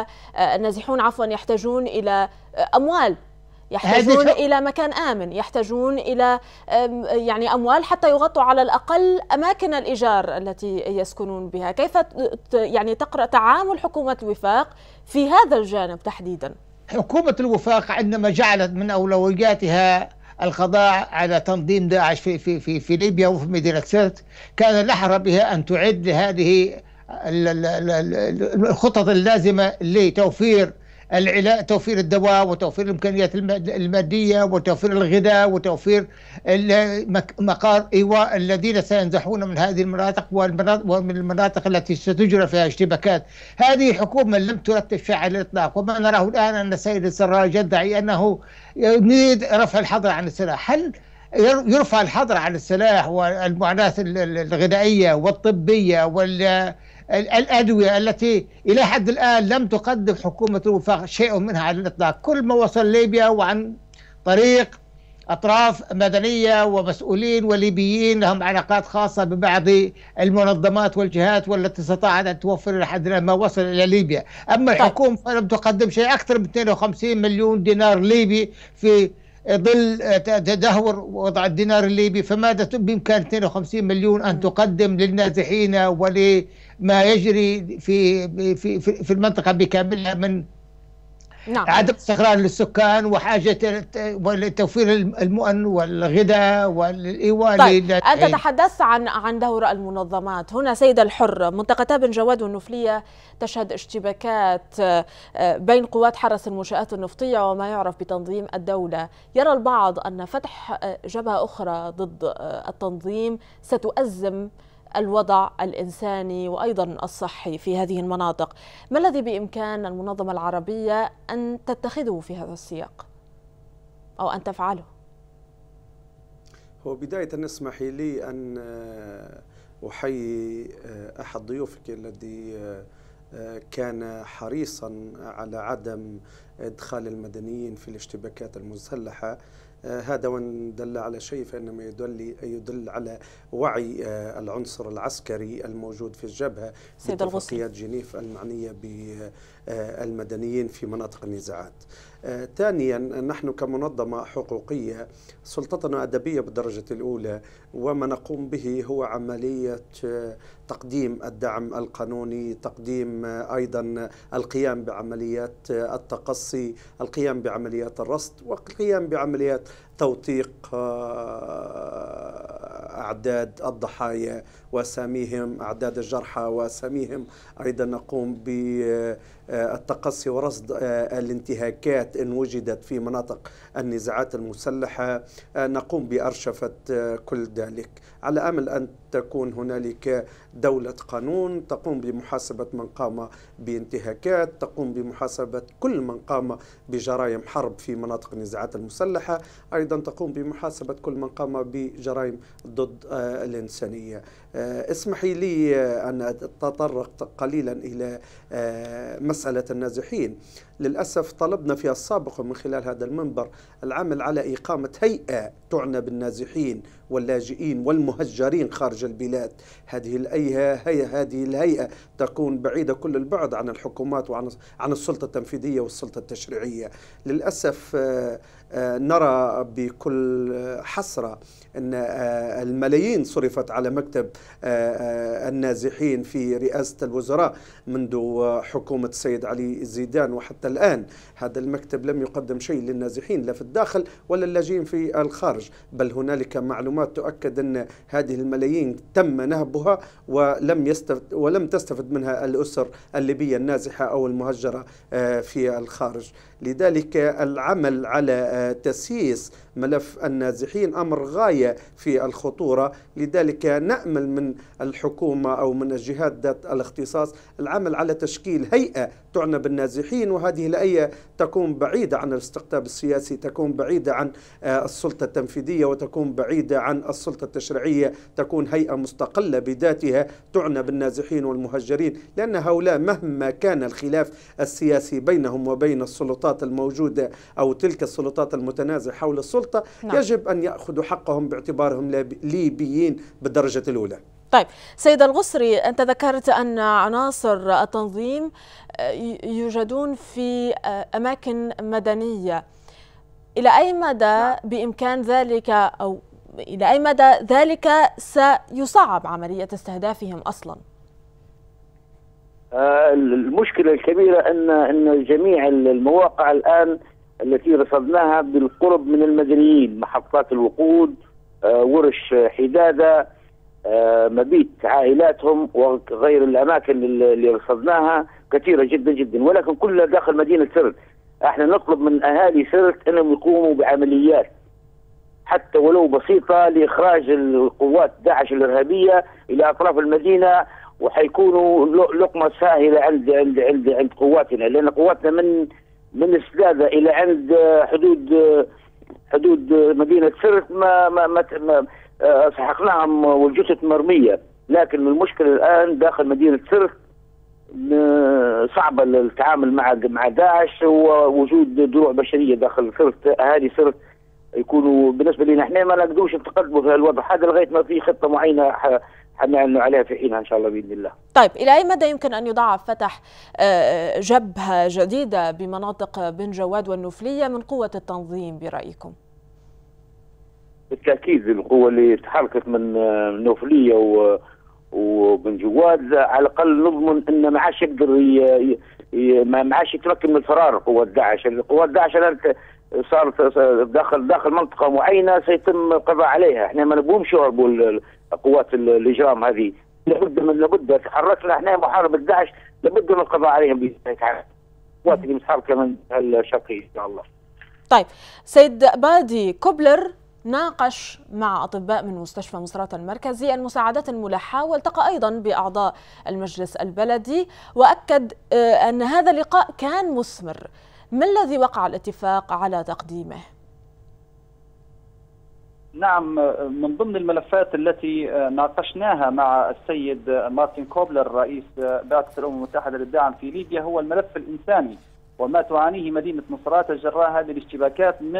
إلى أموال، يحتاجون إلى مكان آمن، يحتاجون إلى أموال حتى يغطوا على الأقل أماكن الإيجار التي يسكنون بها. كيف تقرأ تعامل حكومة الوفاق في هذا الجانب تحديدا؟ حكومة الوفاق عندما جعلت من أولوياتها القضاء على تنظيم داعش في ليبيا وفي مدينة سرت، كان الأحرى بها أن تعد لهذه الخطط اللازمة لتوفير توفير الدواء وتوفير الإمكانيات المادية وتوفير الغذاء وتوفير مقار إيواء الذين سينزحون من هذه المناطق ومن المناطق التي ستجرى فيها اشتباكات. هذه حكومة لم ترتب شيء على الإطلاق، وما نراه الآن أن السيد السراج يدعي أنه يريد رفع الحظر عن السلاح. هل يرفع الحظر عن السلاح والمعاناة الغذائية والطبية الأدوية التي إلى حد الآن لم تقدم حكومة الوفاق شيء منها على الإطلاق؟ كل ما وصل ليبيا وعن طريق أطراف مدنية ومسؤولين وليبيين لهم علاقات خاصة ببعض المنظمات والجهات والتي استطاعت أن توفر إلى حد الآن ما وصل إلى ليبيا. أما الحكومة فلم تقدم شيء. أكثر من 52 مليون دينار ليبي في ظل تدهور وضع الدينار الليبي، فماذا بإمكان 52 مليون أن تقدم للنازحين ولما يجري في المنطقة بكاملها من عدم استقرار للسكان وحاجة لتوفير المؤن والغذاء والإيواء. طيب، أنت تحدثت عن دور المنظمات. هنا سيد الحر، منطقة بن جواد والنفلية تشهد اشتباكات بين قوات حرس المنشآت النفطية وما يعرف بتنظيم الدولة. يرى البعض أن فتح جبهة أخرى ضد التنظيم ستؤزم الوضع الإنساني وأيضا الصحي في هذه المناطق. ما الذي بإمكان المنظمة العربية أن تتخذه في هذا السياق أو أن تفعله؟ هو بداية اسمحي لي أن أحيي أحد ضيوفك الذي كان حريصا على عدم إدخال المدنيين في الاشتباكات المسلحة. هذا وإن دل على شيء فإنما يدل على وعي العنصر العسكري الموجود في الجبهة باتفاقيات جنيف المعنية المدنيين في مناطق النزاعات. ثانيا، نحن كمنظمة حقوقية سلطتنا أدبية بالدرجة الأولى، وما نقوم به هو عملية تقديم الدعم القانوني، تقديم أيضا القيام بعمليات التقصي، القيام بعمليات الرصد، والقيام بعمليات توثيق أعداد الضحايا وأساميهم، أعداد الجرحى وأساميهم. أيضا نقوم بالتقصي ورصد الانتهاكات إن وجدت في مناطق النزاعات المسلحة، نقوم بأرشفة كل ذلك على أمل أن تكون هنالك دولة قانون تقوم بمحاسبة من قام بانتهاكات، تقوم بمحاسبة كل من قام بجرائم حرب في مناطق النزاعات المسلحة، أيضا تقوم بمحاسبة كل من قام بجرائم ضد الإنسانية. اسمحي لي أن أتطرق قليلا إلى مسألة النازحين. للأسف طلبنا في السابق ومن خلال هذا المنبر العمل على إقامة هيئة تعنى بالنازحين واللاجئين والمهجرين خارج البلاد. هذه الهيئة تكون بعيدة كل البعد عن الحكومات وعن السلطة التنفيذية والسلطة التشريعية. للأسف نرى بكل حسرة أن الملايين صرفت على مكتب النازحين في رئاسة الوزراء منذ حكومة السيد علي زيدان، وحتى الآن هذا المكتب لم يقدم شيء للنازحين لا في الداخل ولا اللاجئين في الخارج، بل هنالك معلومات تؤكد أن هذه الملايين تم نهبها ولم تستفد منها الأسر الليبية النازحة أو المهجرة في الخارج. لذلك العمل على تسييس ملف النازحين أمر غاية في الخطورة. لذلك نأمل من الحكومة أو من الجهات ذات الاختصاص العمل على تشكيل هيئة تعنى بالنازحين، وهذه الهيئة تكون بعيدة عن الاستقطاب السياسي، تكون بعيدة عن السلطة التنفيذية، وتكون بعيدة عن السلطة التشريعية، تكون هيئة مستقلة بذاتها تعنى بالنازحين والمهجرين، لأن هؤلاء مهما كان الخلاف السياسي بينهم وبين السلطات الموجودة أو تلك السلطات المتنازعة حول السلطة يجب أن يأخذوا حقهم باعتبارهم ليبيين بالدرجة الأولى. طيب سيد الغصري، أنت ذكرت أن عناصر التنظيم يوجدون في أماكن مدنية، إلى أي مدى بإمكان ذلك أو إلى أي مدى ذلك سيصعب عملية استهدافهم أصلا؟ المشكلة الكبيرة أن جميع المواقع الآن التي رصدناها بالقرب من المدنيين، محطات الوقود، ورش حدادة، مبيت عائلاتهم وغير الأماكن اللي رصدناها كثيرة جدا جدا، ولكن كلها داخل مدينة سرت. احنا نطلب من أهالي سرت أنهم يقوموا بعمليات حتى ولو بسيطة لإخراج القوات داعش الإرهابية إلى أطراف المدينة، وحيكونوا لقمة سهلة عند قواتنا، لأن قواتنا من السدادة إلى عند حدود مدينة سرت ما سحقناهم والجثث مرمية. لكن المشكلة الآن داخل مدينة سرت صعبة التعامل مع داعش، ووجود دروع بشرية داخل سرت. أهالي سرت يكونوا بالنسبة لنا احنا ما نقدروش نتقدموا في الوضع هذا لغاية ما في خطة معينة حنعلن عليها في حينها إن شاء الله بإذن الله. طيب إلى أي مدى يمكن أن يضاعف فتح جبهة جديدة بمناطق بن جواد والنوفلية من قوة التنظيم برأيكم؟ بالتأكيد القوة اللي تحركت من نوفلية وبن جواد على الأقل نضمن أن ما عادش يقدر ما عادش يتمكن من فرار قوات داعش. قوات داعش الآن صارت داخل منطقة معينة سيتم القضاء عليها. احنا ما نبغوش يهربوا قوات الإجرام هذه، لابد تحركنا احنا محاربة داعش، لابد من القضاء عليهم القوات اللي متحركة من الشرقية إن شاء الله. طيب سيد بادي، كوبلر ناقش مع أطباء من مستشفى مصرات المركزي المساعدات الملحة، والتقى أيضا بأعضاء المجلس البلدي، وأكد أن هذا اللقاء كان مثمر. ما الذي وقع الاتفاق على تقديمه؟ نعم، من ضمن الملفات التي ناقشناها مع السيد مارتن كوبلر رئيس بعثة الأمم المتحدة للدعم في ليبيا هو الملف الإنساني وما تعانيه مدينة مصرات جراء هذه الاشتباكات من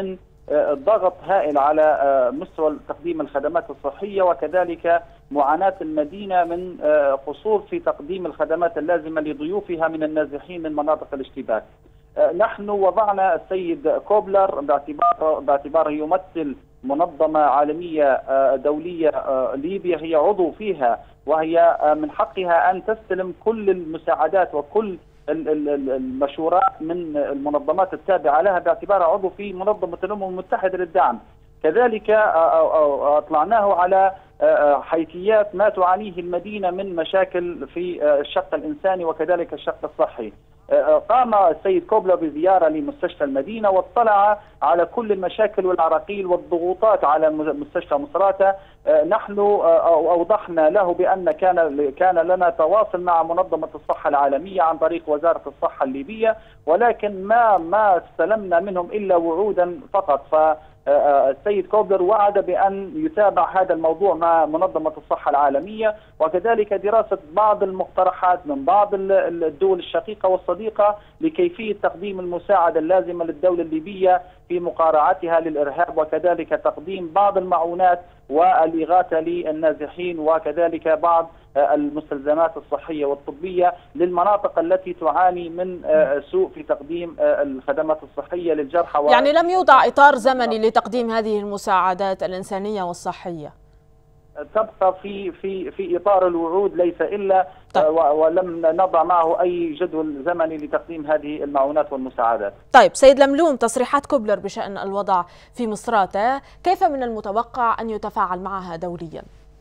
ضغط هائل على مستوى تقديم الخدمات الصحية، وكذلك معاناة المدينة من قصور في تقديم الخدمات اللازمة لضيوفها من النازحين من مناطق الاشتباك. نحن وضعنا السيد كوبلر باعتباره يمثل منظمة عالمية دولية، ليبيا هي عضو فيها، وهي من حقها أن تستلم كل المساعدات وكل المشورات من المنظمات التابعة لها باعتبارها عضو في منظمة الأمم المتحدة للدعم. كذلك أطلعناه على حيثيات ما تعانيه المدينة من مشاكل في الشق الإنساني وكذلك الشق الصحي. قام السيد كوبلر بزيارة لمستشفى المدينة واطلع على كل المشاكل والعراقيل والضغوطات على مستشفى مصراتة. نحن أوضحنا له بأن كان لنا تواصل مع منظمة الصحة العالمية عن طريق وزارة الصحة الليبية، ولكن ما استلمنا منهم إلا وعودا فقط. السيد كوبلر وعد بأن يتابع هذا الموضوع مع منظمة الصحة العالمية، وكذلك دراسة بعض المقترحات من بعض الدول الشقيقة والصديقة لكيفية تقديم المساعدة اللازمة للدولة الليبية في مقارعتها للإرهاب، وكذلك تقديم بعض المعونات والإغاثة للنازحين، وكذلك بعض المستلزمات الصحية والطبية للمناطق التي تعاني من سوء في تقديم الخدمات الصحية للجرحى. يعني لم يوضع إطار زمني لتقديم هذه المساعدات الإنسانية والصحية؟ تبقى في إطار الوعود ليس إلا. طيب. ولم نضع معه أي جدول زمني لتقديم هذه المعونات والمساعدات. طيب سيد لملوم، تصريحات كوبلر بشأن الوضع في مصراتة كيف من المتوقع أن يتفاعل معها دوليا؟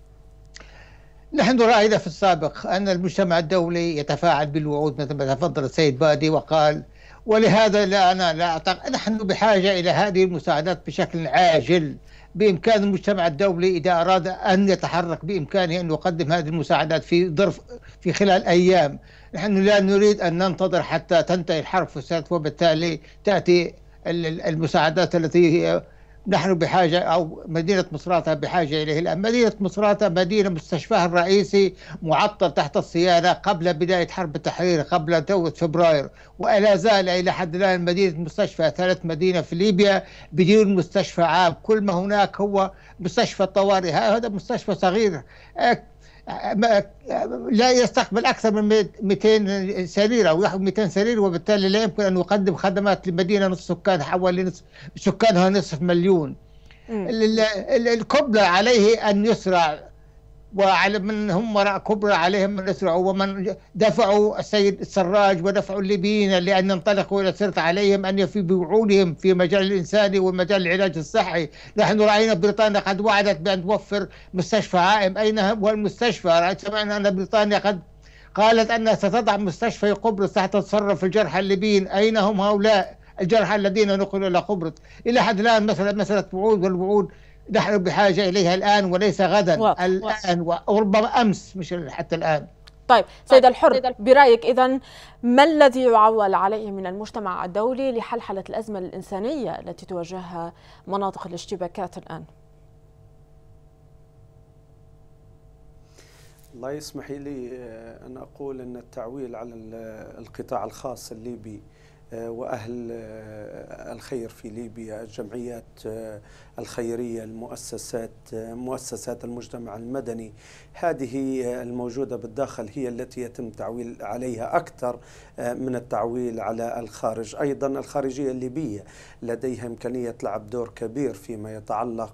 نحن رأينا في السابق أن المجتمع الدولي يتفاعل بالوعود مثل ما تفضل السيد بادي وقال، ولهذا لا أعتقد نحن بحاجة إلى هذه المساعدات بشكل عاجل. بإمكان المجتمع الدولي إذا أراد أن يتحرك بإمكانه أن يقدم هذه المساعدات في خلال أيام. نحن لا نريد أن ننتظر حتى تنتهي الحرب في السنة وبالتالي تأتي المساعدات التي نحن بحاجة أو مدينة مصراتة بحاجة إليه الآن. مدينة مصراتة مدينة مستشفاها الرئيسي معطل تحت الصيانة قبل بداية حرب التحرير قبل توة فبراير، ولا زال إلى حد الآن مدينة مستشفى ثالث مدينة في ليبيا بدون مستشفى عام. كل ما هناك هو مستشفى طوارئ. هذا مستشفى صغير لا يستقبل أكثر من 200 سرير أو 200 سرير، وبالتالي لا يمكن أن يقدم خدمات لمدينة نصف سكان حوالي نصف سكانها نصف مليون. الكوبلر عليه أن يسرع، وعلى من هم وراء كوبلر عليهم أن يسرعوا، ومن دفعوا السيد السراج ودفعوا الليبيين لأن ينطلقوا إلى سرت عليهم أن يفي بوعودهم في مجال الإنساني ومجال العلاج الصحي. نحن رأينا بريطانيا قد وعدت بأن توفر مستشفى عائم. أين هو المستشفى؟ سمعنا أن بريطانيا قد قالت أنها ستضع مستشفى قبرص تحت تصرف الجرحى الليبيين. أين هم هؤلاء الجرحى الذين نقلوا إلى قبرص؟ إلى حد الآن مسألة وعود، والوعود نحن بحاجة إليها الآن وليس غدا. الآن وربما أمس مش حتى الآن. طيب سيد الحر، برأيك إذن ما الذي يعول عليه من المجتمع الدولي لحلحلة الأزمة الإنسانية التي تواجهها مناطق الاشتباكات الآن؟ الله يسمح لي أن أقول أن التعويل على القطاع الخاص الليبي وأهل الخير في ليبيا، الجمعيات الخيرية، مؤسسات المجتمع المدني، هذه الموجودة بالداخل هي التي يتم التعويل عليها أكثر من التعويل على الخارج. أيضا الخارجية الليبية لديها إمكانية لعب دور كبير فيما يتعلق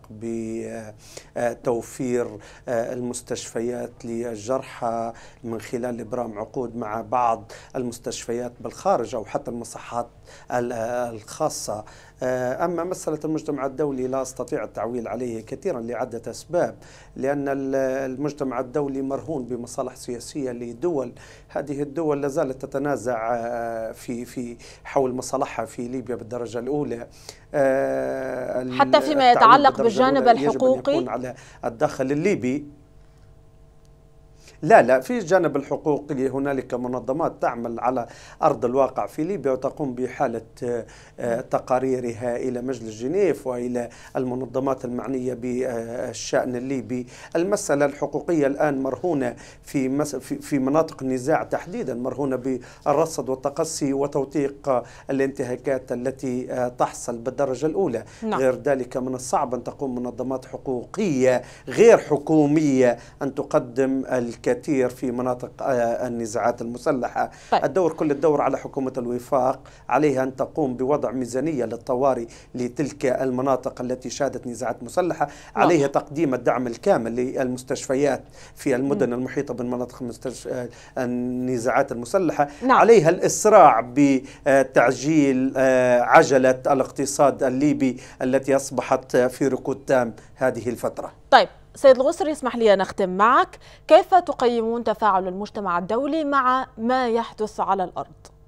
بتوفير المستشفيات للجرحى من خلال إبرام عقود مع بعض المستشفيات بالخارج أو حتى المصحات الخاصة. أما مسألة المجتمع الدولي لا أستطيع التعويل عليه كثيرا لعدة أسباب، لأن المجتمع الدولي مرهون بمصالح سياسية لدول، هذه الدول لازالت تتنازع في حول مصالحها في ليبيا بالدرجة الأولى. حتى فيما يتعلق بالجانب الحقوقي يجب أن يكون على الداخل الليبي. لا، في الجانب الحقوقي هنالك منظمات تعمل على أرض الواقع في ليبيا وتقوم بحالة تقاريرها إلى مجلس جنيف وإلى المنظمات المعنية بالشأن الليبي. المسألة الحقوقية الآن مرهونة في مناطق النزاع تحديدا، مرهونة بالرصد والتقصي وتوثيق الانتهاكات التي تحصل بالدرجة الأولى. غير ذلك من الصعب أن تقوم منظمات حقوقية غير حكومية أن تقدم الكثير في مناطق النزاعات المسلحة. كل الدور على حكومة الوفاق، عليها أن تقوم بوضع ميزانية للطوارئ لتلك المناطق التي شهدت نزاعات مسلحة، عليها تقديم الدعم الكامل للمستشفيات في المدن المحيطة بمناطق النزاعات المسلحة. عليها الإسراع بتعجيل عجلة الاقتصاد الليبي التي أصبحت في ركود تام هذه الفترة. طيب سيد الغصري، اسمح لي أن أختم معك، كيف تقيمون تفاعل المجتمع الدولي مع ما يحدث على الأرض؟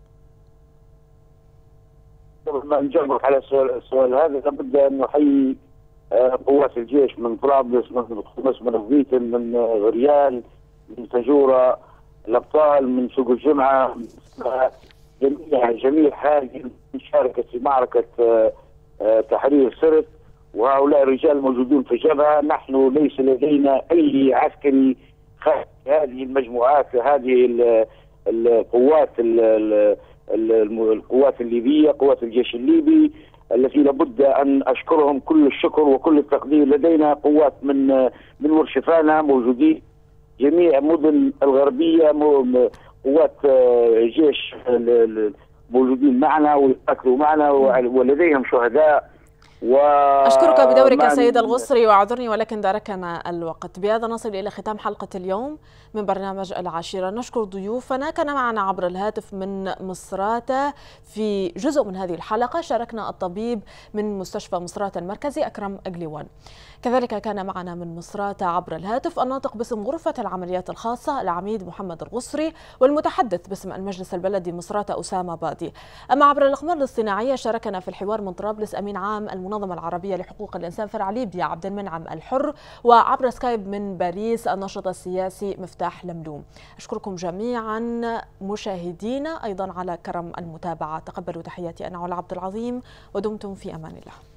قبل ما نجاوبك على السؤال هذا لابد أن نحيي قوات الجيش من طرابلس، من خمس، من غويتن، من غريال، من تجورة، الأبطال، من سوق الجمعة، جميع هذه المشاركة في معركة تحرير سرت، وهؤلاء الرجال موجودون في الجبهة. نحن ليس لدينا أي عسكري خارج هذه المجموعات، هذه القوات القوات الليبية، قوات الجيش الليبي التي لابد أن أشكرهم كل الشكر وكل التقدير. لدينا قوات من ورشفانة موجودين، جميع مدن الغربية قوات جيش موجودين معنا ويقاتلوا معنا ولديهم شهداء. أشكرك بدورك سيد الغصري، واعذرني ولكن داركنا الوقت. بهذا نصل إلى ختام حلقة اليوم من برنامج العاشرة. نشكر ضيوفنا، كان معنا عبر الهاتف من مصراتة في جزء من هذه الحلقة شاركنا الطبيب من مستشفى مصراتة المركزي أكرم أجليوان، كذلك كان معنا من مصراتة عبر الهاتف الناطق باسم غرفة العمليات الخاصة العميد محمد الغصري، والمتحدث باسم المجلس البلدي مصراتة أسامة بادي. أما عبر الأقمار الاصطناعية شاركنا في الحوار من طرابلس أمين عام المنظمة العربية لحقوق الإنسان فرع ليبيا عبد المنعم الحر، وعبر سكايب من باريس الناشط السياسي مفتاح لملوم. أشكركم جميعا مشاهدينا أيضا على كرم المتابعة. تقبلوا تحياتي أنا علا عبد العظيم، ودمتم في أمان الله.